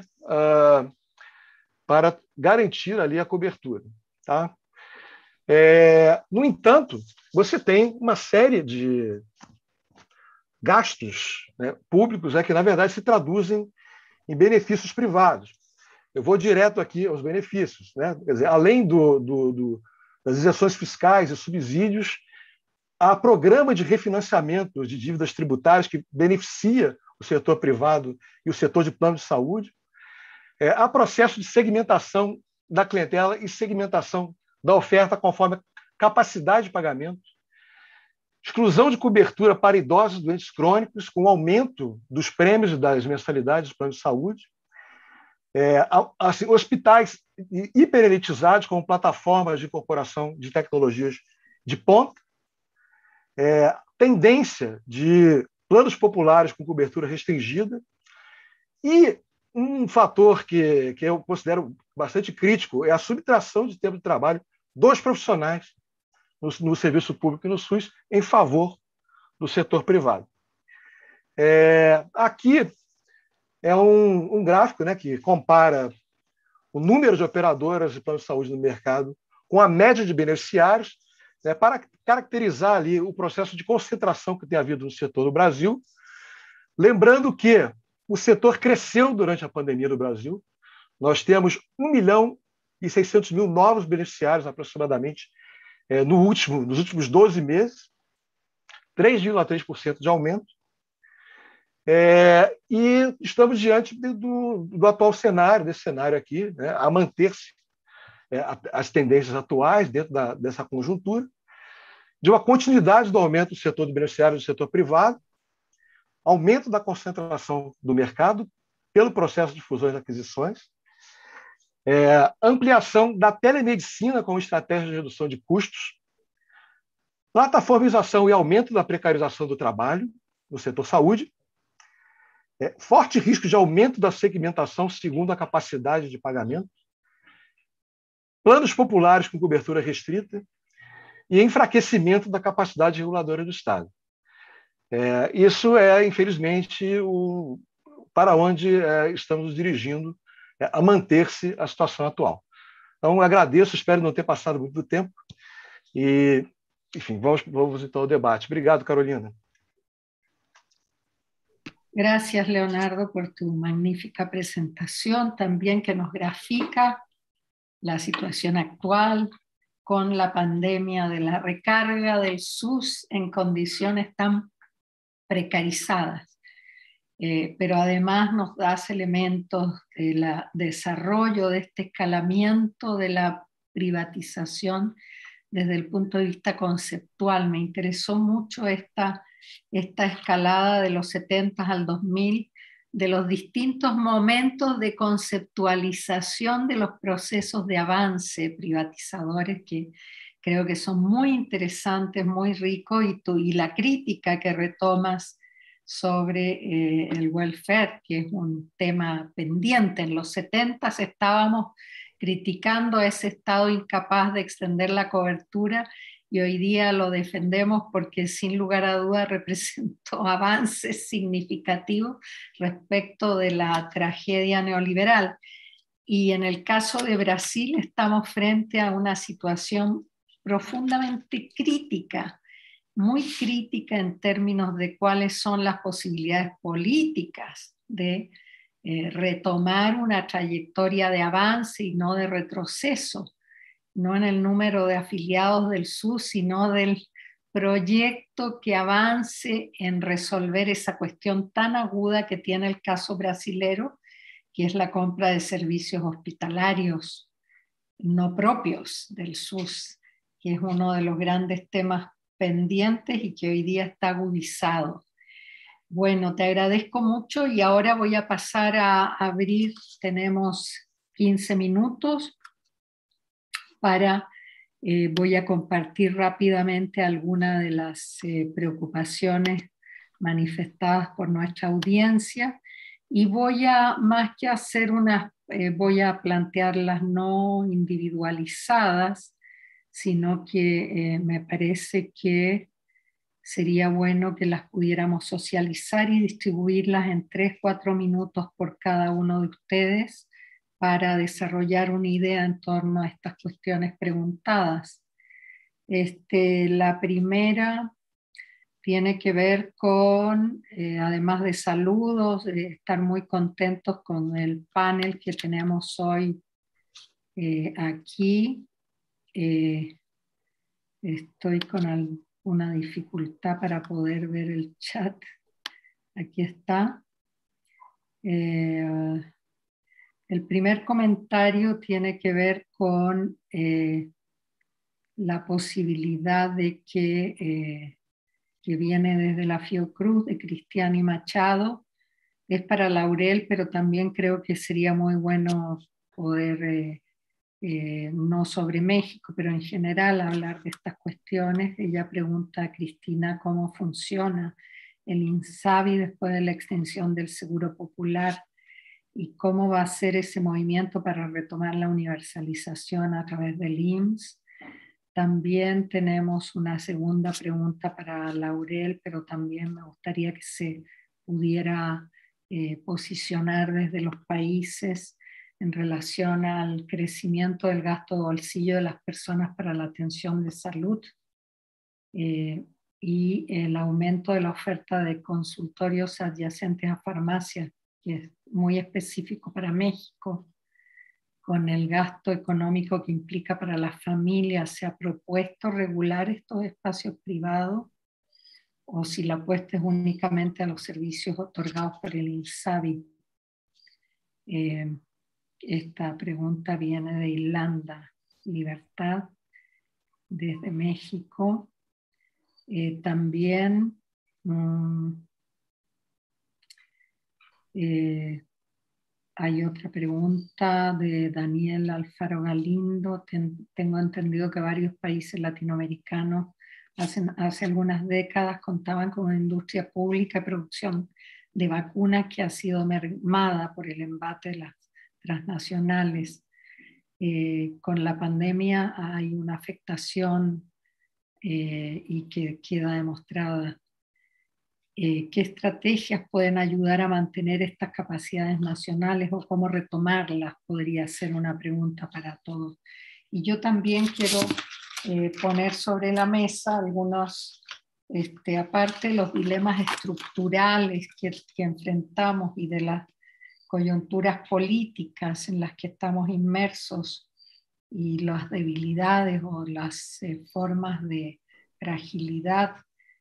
garantir ali a cobertura. Tá? No entanto, você tem uma série de gastos, né, públicos que, na verdade, se traduzem em benefícios privados. Eu vou direto aqui aos benefícios. Né? Quer dizer, além das isenções fiscais e subsídios, há programa de refinanciamento de dívidas tributárias que beneficia o setor privado e o setor de plano de saúde. Há processo de segmentação da clientela e segmentação da oferta conforme a capacidade de pagamento. Exclusão de cobertura para idosos doentes crônicos, com aumento dos prêmios das mensalidades do plano de saúde. Assim, hospitais hiperelitizados como plataformas de incorporação de tecnologias de ponta. Tendência de planos populares com cobertura restringida. E um fator que eu considero bastante crítico é a subtração de tempo de trabalho dos profissionais no serviço público e no SUS em favor do setor privado. Aqui é um gráfico, né, que compara o número de operadoras de plano de saúde no mercado com a média de beneficiários, né, para caracterizar ali o processo de concentração que tem havido no setor do Brasil. Lembrando que o setor cresceu durante a pandemia no Brasil. Nós temos 1.600.000 novos beneficiários, aproximadamente, nos últimos 12 meses, 3,3% de aumento. E estamos diante do atual cenário, desse cenário aqui, né, a manter-se as tendências atuais dentro dessa conjuntura, de uma continuidade do aumento do setor do beneficiário do setor privado, aumento da concentração do mercado pelo processo de fusões e aquisições, ampliação da telemedicina como estratégia de redução de custos, plataformização e aumento da precarização do trabalho no setor saúde, forte risco de aumento da segmentação segundo a capacidade de pagamento, planos populares com cobertura restrita e enfraquecimento da capacidade reguladora do Estado. Isso infelizmente, para onde estamos nos dirigindo a manter-se a situação atual. Então, agradeço, espero não ter passado muito do tempo. E, enfim, vamos então ao debate. Obrigado, Carolina. Gracias, Leonardo, por tu magnífica presentación, también que nos grafica la situación actual con la pandemia de la recarga del SUS en condiciones tan precarizadas. Pero además nos das elementos del desarrollo de este escalamiento de la privatización desde el punto de vista conceptual. Me interesó mucho esta escalada de los 70 al 2000, de los distintos momentos de conceptualización de los procesos de avance privatizadores que creo que son muy interesantes, muy ricos, y la crítica que retomas sobre el welfare, que es un tema pendiente. En los 70 estábamos criticando a ese Estado incapaz de extender la cobertura y hoy día lo defendemos porque sin lugar a duda representó avances significativos respecto de la tragedia neoliberal. Y en el caso de Brasil estamos frente a una situación profundamente crítica, muy crítica en términos de cuáles son las posibilidades políticas de retomar una trayectoria de avance y no de retroceso, no en el número de afiliados del SUS, sino del proyecto que avance en resolver esa cuestión tan aguda que tiene el caso brasilero, que es la compra de servicios hospitalarios no propios del SUS, que es uno de los grandes temas pendientes y que hoy día está agudizado. Bueno, te agradezco mucho y ahora voy a pasar a abrir, tenemos 15 minutos para, voy a compartir rápidamente algunas de las preocupaciones manifestadas por nuestra audiencia y voy a, más que hacer voy a plantearlas no individualizadas, sino que me parece que sería bueno que las pudiéramos socializar y distribuirlas en 3-4 minutos por cada uno de ustedes para desarrollar una idea en torno a estas cuestiones preguntadas. La primera tiene que ver con, además de saludos, estar muy contentos con el panel que tenemos hoy aquí. Estoy con una dificultad para poder ver el chat. Aquí está. El primer comentario tiene que ver con la posibilidad de que viene desde la Fiocruz, de Cristiani Machado. Es para Laurel, pero también creo que sería muy bueno poder, no sobre México, pero en general hablar de estas cuestiones. Ella pregunta a Cristina cómo funciona el INSABI después de la extensión del Seguro Popular y cómo va a ser ese movimiento para retomar la universalización a través del IMSS. También tenemos una segunda pregunta para Laurel, pero también me gustaría que se pudiera posicionar desde los países en relación al crecimiento del gasto de bolsillo de las personas para la atención de salud y el aumento de la oferta de consultorios adyacentes a farmacias, que es muy específico para México, con el gasto económico que implica para las familias. ¿Se ha propuesto regular estos espacios privados o si la apuesta es únicamente a los servicios otorgados por el INSABI? Esta pregunta viene de Irlanda, Libertad, desde México. También hay otra pregunta de Daniel Alfaro Galindo. Tengo entendido que varios países latinoamericanos hace algunas décadas contaban con una industria pública de producción de vacunas que ha sido mermada por el embate de las transnacionales. Con la pandemia hay una afectación y que queda demostrada. ¿Qué estrategias pueden ayudar a mantener estas capacidades nacionales o cómo retomarlas? Podría ser una pregunta para todos. Y yo también quiero poner sobre la mesa algunos, aparte de los dilemas estructurales que enfrentamos y de las coyunturas políticas en las que estamos inmersos y las debilidades o las formas de fragilidad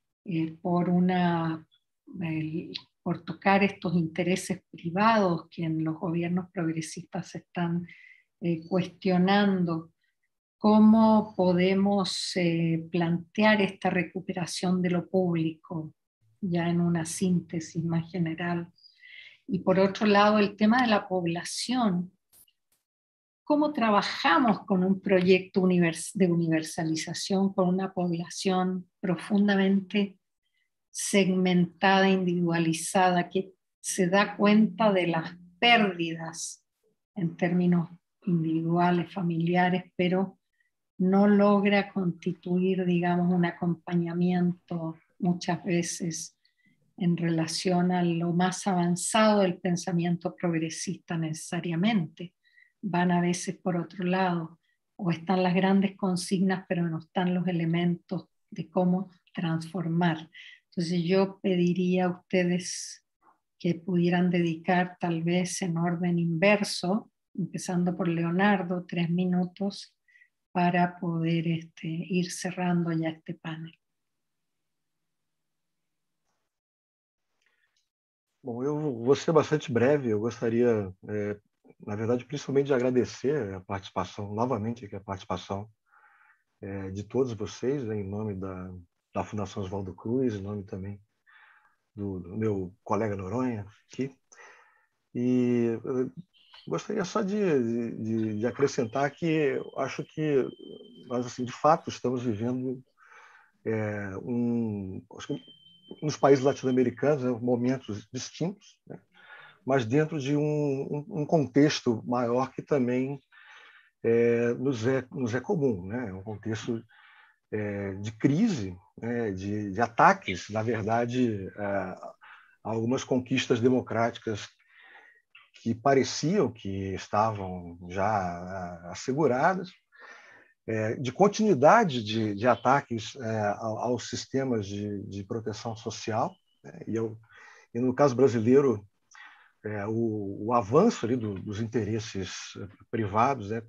por tocar estos intereses privados que en los gobiernos progresistas se están cuestionando. ¿Cómo podemos plantear esta recuperación de lo público, ya en una síntesis más general? Y por otro lado, el tema de la población. ¿Cómo trabajamos con un proyecto de universalización con una población profundamente segmentada, individualizada, que se da cuenta de las pérdidas en términos individuales, familiares, pero no logra constituir, digamos, un acompañamiento muchas veces en relación a lo más avanzado del pensamiento progresista necesariamente? Van a veces por otro lado, o están las grandes consignas, pero no están los elementos de cómo transformar. Entonces yo pediría a ustedes que pudieran dedicar tal vez en orden inverso, empezando por Leonardo, 3 minutos para poder ir cerrando ya este panel. Bom, eu vou ser bastante breve. Eu gostaria, na verdade, principalmente de agradecer a participação, novamente aqui a participação de todos vocês, em nome da Fundação Oswaldo Cruz, em nome também do meu colega Noronha aqui. E eu gostaria só de acrescentar que eu acho que nós, assim, de fato, estamos vivendo acho que nos países latino-americanos, momentos distintos, né? Mas dentro de um contexto maior que também nos é comum, né? Um contexto de crise, né? de ataques, na verdade, a algumas conquistas democráticas que pareciam que estavam já asseguradas, de continuidade de ataques aos sistemas de proteção social, né? E no caso brasileiro, o avanço ali dos interesses privados, né,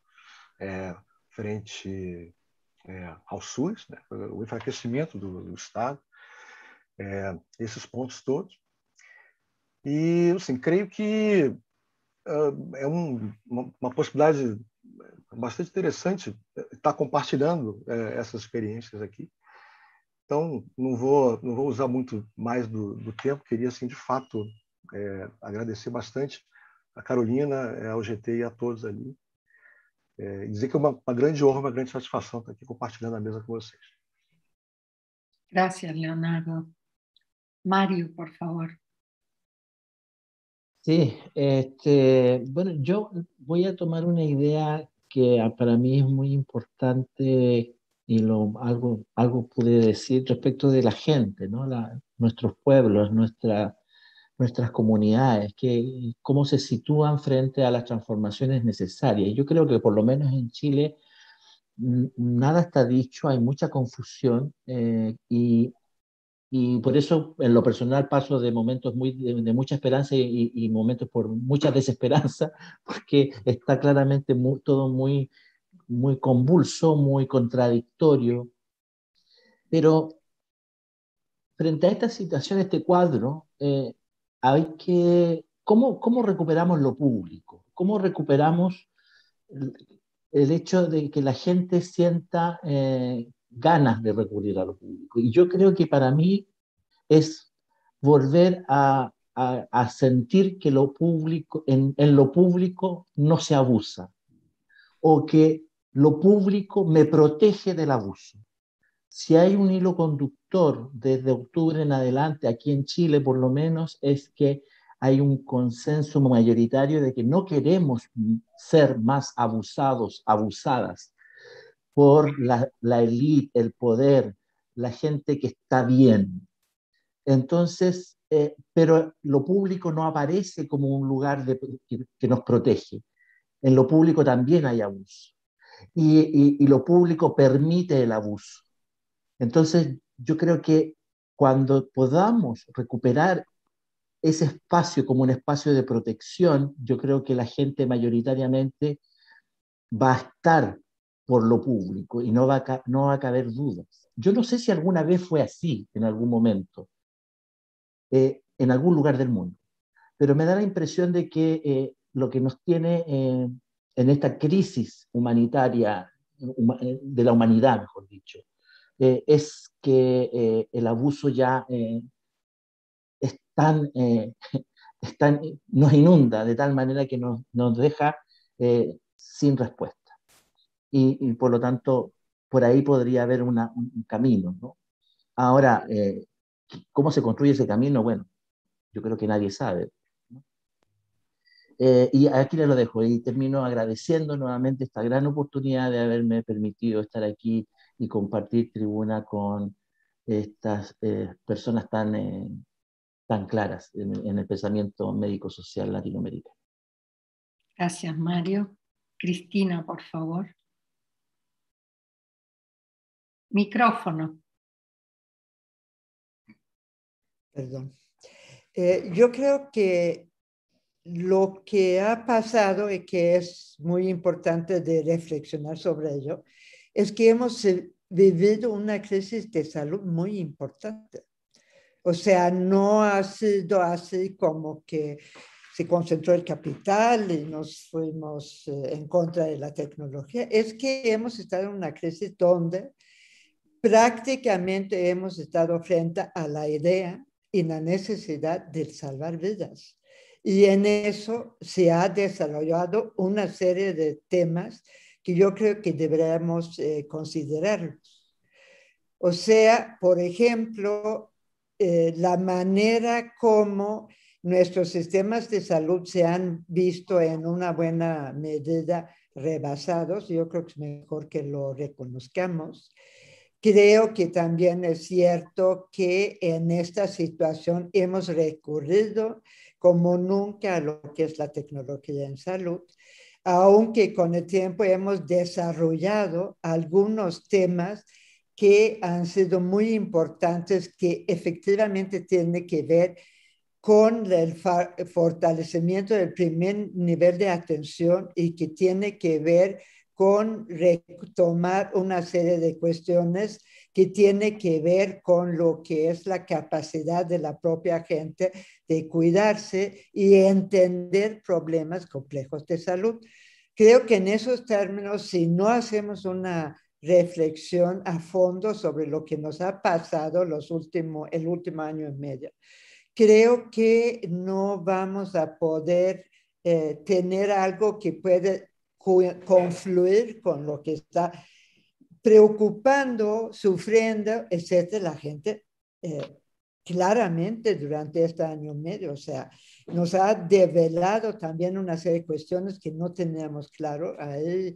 frente ao SUS, né, o enfraquecimento do Estado, esses pontos todos. E, assim, creio que é uma possibilidade bastante interessante estar compartilhando essas experiências aqui. Então, não vou usar muito mais do tempo, queria, assim, de fato, agradecer bastante a Carolina, ao GT e a todos ali. E dizer que é uma grande honra, uma grande satisfação estar aqui compartilhando a mesa com vocês. Gracias, Leonardo. Mario, por favor. Sí, bueno, yo voy a tomar una idea que para mí es muy importante y algo pude decir respecto de la gente, ¿no? Nuestros pueblos, nuestras comunidades, cómo se sitúan frente a las transformaciones necesarias. Yo creo que por lo menos en Chile nada está dicho, hay mucha confusión y por eso, en lo personal, paso de momentos de mucha esperanza y momentos por mucha desesperanza, porque está claramente todo muy convulso, muy contradictorio. Pero frente a esta situación, este cuadro, ¿cómo recuperamos lo público? ¿Cómo recuperamos el hecho de que la gente sienta ganas de recurrir a lo público? Y yo creo que para mí es volver a sentir que lo público, en lo público no se abusa, o que lo público me protege del abuso. Si hay un hilo conductor desde octubre en adelante, aquí en Chile por lo menos, es que hay un consenso mayoritario de que no queremos ser más abusados, abusadas por la élite, el poder, la gente que está bien. Entonces, pero lo público no aparece como un lugar que nos protege. En lo público también hay abuso. Y lo público permite el abuso. Entonces, yo creo que cuando podamos recuperar ese espacio como un espacio de protección, yo creo que la gente mayoritariamente va a estar por lo público y no va a caber dudas. Yo no sé si alguna vez fue así, en algún momento, en algún lugar del mundo, pero me da la impresión de que lo que nos tiene en esta crisis humanitaria, de la humanidad, mejor dicho, es que el abuso ya es nos inunda de tal manera que nos deja sin respuesta. Y por lo tanto, por ahí podría haber un camino, ¿no? Ahora, ¿cómo se construye ese camino? Bueno, yo creo que nadie sabe, ¿no? Y aquí les lo dejo y termino agradeciendo nuevamente esta gran oportunidad de haberme permitido estar aquí y compartir tribuna con estas personas tan claras en el pensamiento médico-social latinoamericano. Gracias, Mario. Cristina, por favor. Micrófono. Perdón. Yo creo que lo que ha pasado y que es muy importante de reflexionar sobre ello es que hemos vivido una crisis de salud muy importante. O sea, no ha sido así como que se concentró el capital y nos fuimos en contra de la tecnología. Es que hemos estado en una crisis donde prácticamente hemos estado frente a la idea y la necesidad de salvar vidas. Y en eso se ha desarrollado una serie de temas que yo creo que deberíamos considerar. O sea, por ejemplo, la manera como nuestros sistemas de salud se han visto en una buena medida rebasados. Yo creo que es mejor que lo reconozcamos. Creo que también es cierto que en esta situación hemos recurrido como nunca a lo que es la tecnología en salud. aunque con el tiempo hemos desarrollado algunos temas que han sido muy importantes, que efectivamente tienen que ver con el fortalecimiento del primer nivel de atención y que tiene que ver con retomar una serie de cuestiones que tiene que ver con lo que es la capacidad de la propia gente de cuidarse y entender problemas complejos de salud. Creo que en esos términos, si no hacemos una reflexión a fondo sobre lo que nos ha pasado el último año y medio, creo que no vamos a poder tener algo que puede confluir con lo que está preocupando, sufriendo, etcétera, la gente claramente durante este año y medio. O sea, nos ha develado también una serie de cuestiones que no teníamos claro. Ahí,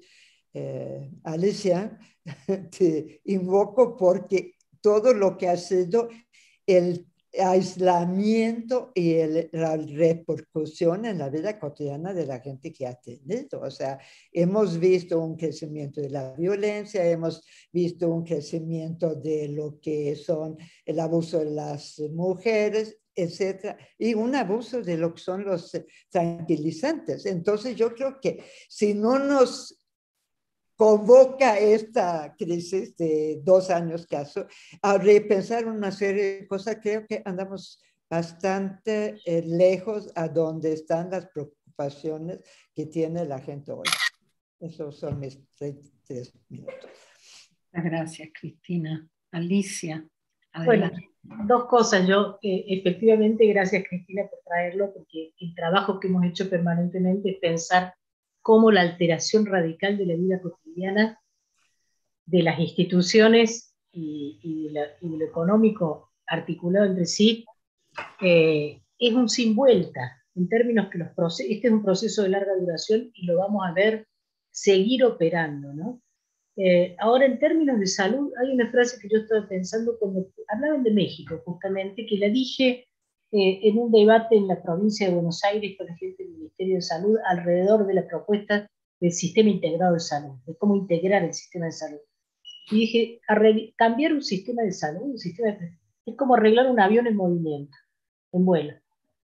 Alicia, te invoco porque todo lo que ha sido el aislamiento y la repercusión en la vida cotidiana de la gente que ha tenido. O sea, hemos visto un crecimiento de la violencia, hemos visto un crecimiento de lo que son el abuso de las mujeres, etcétera, y un abuso de lo que son los tranquilizantes. Entonces yo creo que si no nos convoca esta crisis de 2 años caso a repensar una serie de cosas, creo que andamos bastante lejos a donde están las preocupaciones que tiene la gente hoy. Esos son mis 3 minutos. Muchas gracias, Cristina. Alicia, adelante. Bueno, 2 cosas. Yo, efectivamente, gracias, Cristina, por traerlo, porque el trabajo que hemos hecho permanentemente es pensar cómo la alteración radical de la vida cotidiana de las instituciones y lo económico articulado entre sí es un sin vuelta, en términos que este es un proceso de larga duración y lo vamos a ver seguir operando, ¿no? Ahora, en términos de salud, hay una frase que yo estaba pensando cuando hablaban de México, justamente, que la dije en un debate en la provincia de Buenos Aires con la gente del Ministerio de Salud alrededor de la propuesta del sistema integrado de salud, de cómo integrar el sistema de salud. Y dije, cambiar un sistema de salud, es como arreglar un avión en movimiento, en vuelo.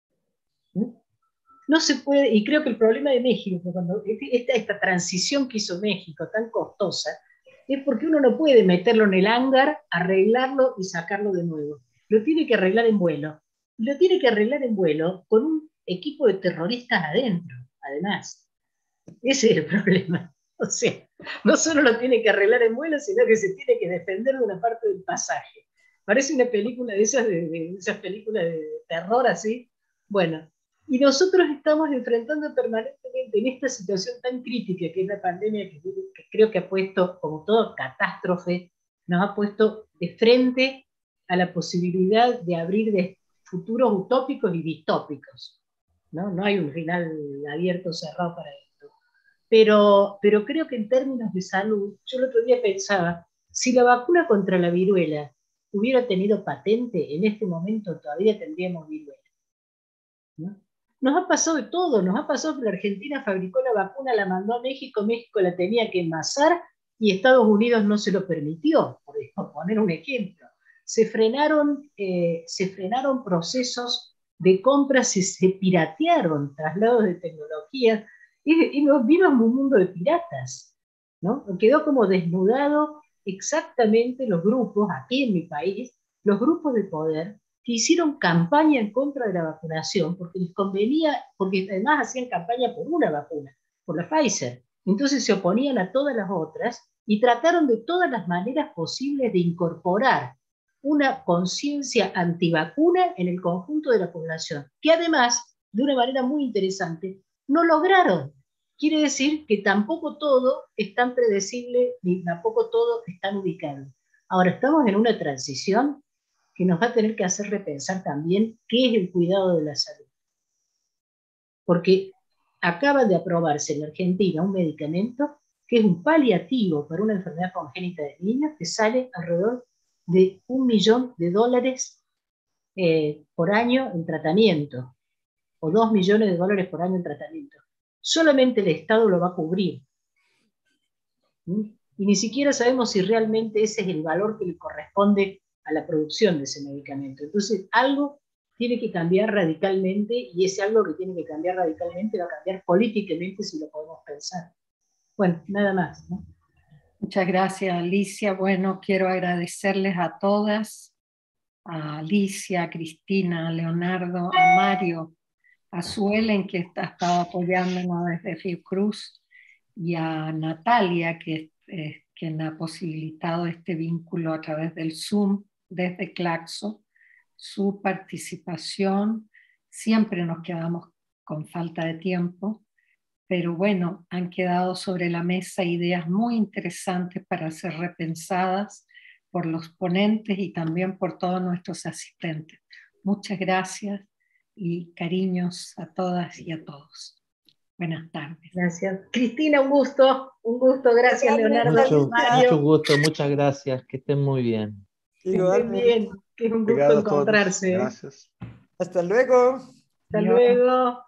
No se puede, y creo que el problema de México, cuando esta transición que hizo México tan costosa, es porque uno no puede meterlo en el hangar, arreglarlo y sacarlo de nuevo. Lo tiene que arreglar en vuelo. Y lo tiene que arreglar en vuelo con un equipo de terroristas adentro, además. Ese es el problema. O sea, no solo lo tiene que arreglar en vuelo, sino que se tiene que defender de una parte del pasaje. Parece una película de esas películas de terror así. Bueno, y nosotros estamos enfrentando permanentemente en esta situación tan crítica que es la pandemia, que creo que ha puesto, como toda catástrofe, nos ha puesto de frente a la posibilidad de abrir de futuros utópicos y distópicos. No hay un final abierto o cerrado para esto. Pero creo que en términos de salud, yo el otro día pensaba, si la vacuna contra la viruela hubiera tenido patente, en este momento todavía tendríamos viruela, ¿no? Nos ha pasado de todo, nos ha pasado que la Argentina fabricó la vacuna, la mandó a México, México la tenía que envasar y Estados Unidos no se lo permitió, por poner un ejemplo. Se frenaron procesos de compras, se piratearon traslados de tecnología y nos vino un mundo de piratas, ¿no? Quedó como desnudado exactamente los grupos, aquí en mi país, los grupos de poder que hicieron campaña en contra de la vacunación, porque les convenía, porque además hacían campaña por una vacuna, por la Pfizer. Entonces se oponían a todas las otras y trataron de todas las maneras posibles de incorporar una conciencia antivacuna en el conjunto de la población, que además, de una manera muy interesante, no lograron. Quiere decir que tampoco todo es tan predecible, ni tampoco todo es tan ubicado. Ahora estamos en una transición que nos va a tener que hacer repensar también qué es el cuidado de la salud. Porque acaba de aprobarse en la Argentina un medicamento que es un paliativo para una enfermedad congénita de niños que sale alrededor de $1 millón por año en tratamiento, o $2 millones por año en tratamiento. solamente el Estado lo va a cubrir. Y ni siquiera sabemos si realmente ese es el valor que le corresponde a la producción de ese medicamento. Entonces, algo tiene que cambiar radicalmente, y ese algo que tiene que cambiar radicalmente va a cambiar políticamente, si lo podemos pensar. Bueno, nada más, ¿no? Muchas gracias, Alicia. Bueno, quiero agradecerles a todas, a Alicia, a Cristina, a Leonardo, a Mario, a Suelen, que ha estado apoyándonos desde Fiocruz, y a Natalia, que es quien ha posibilitado este vínculo a través del Zoom desde Claxo. Su participación, siempre nos quedamos con falta de tiempo, pero bueno, han quedado sobre la mesa ideas muy interesantes para ser repensadas por los ponentes y también por todos nuestros asistentes. Muchas gracias y cariños a todas y a todos. Buenas tardes. Gracias. Cristina, un gusto, gracias Leonardo. Mucho gusto, muchas gracias, que estén muy bien. Que estén bien, que es un gusto encontrarse. Gracias. Hasta luego. Hasta luego.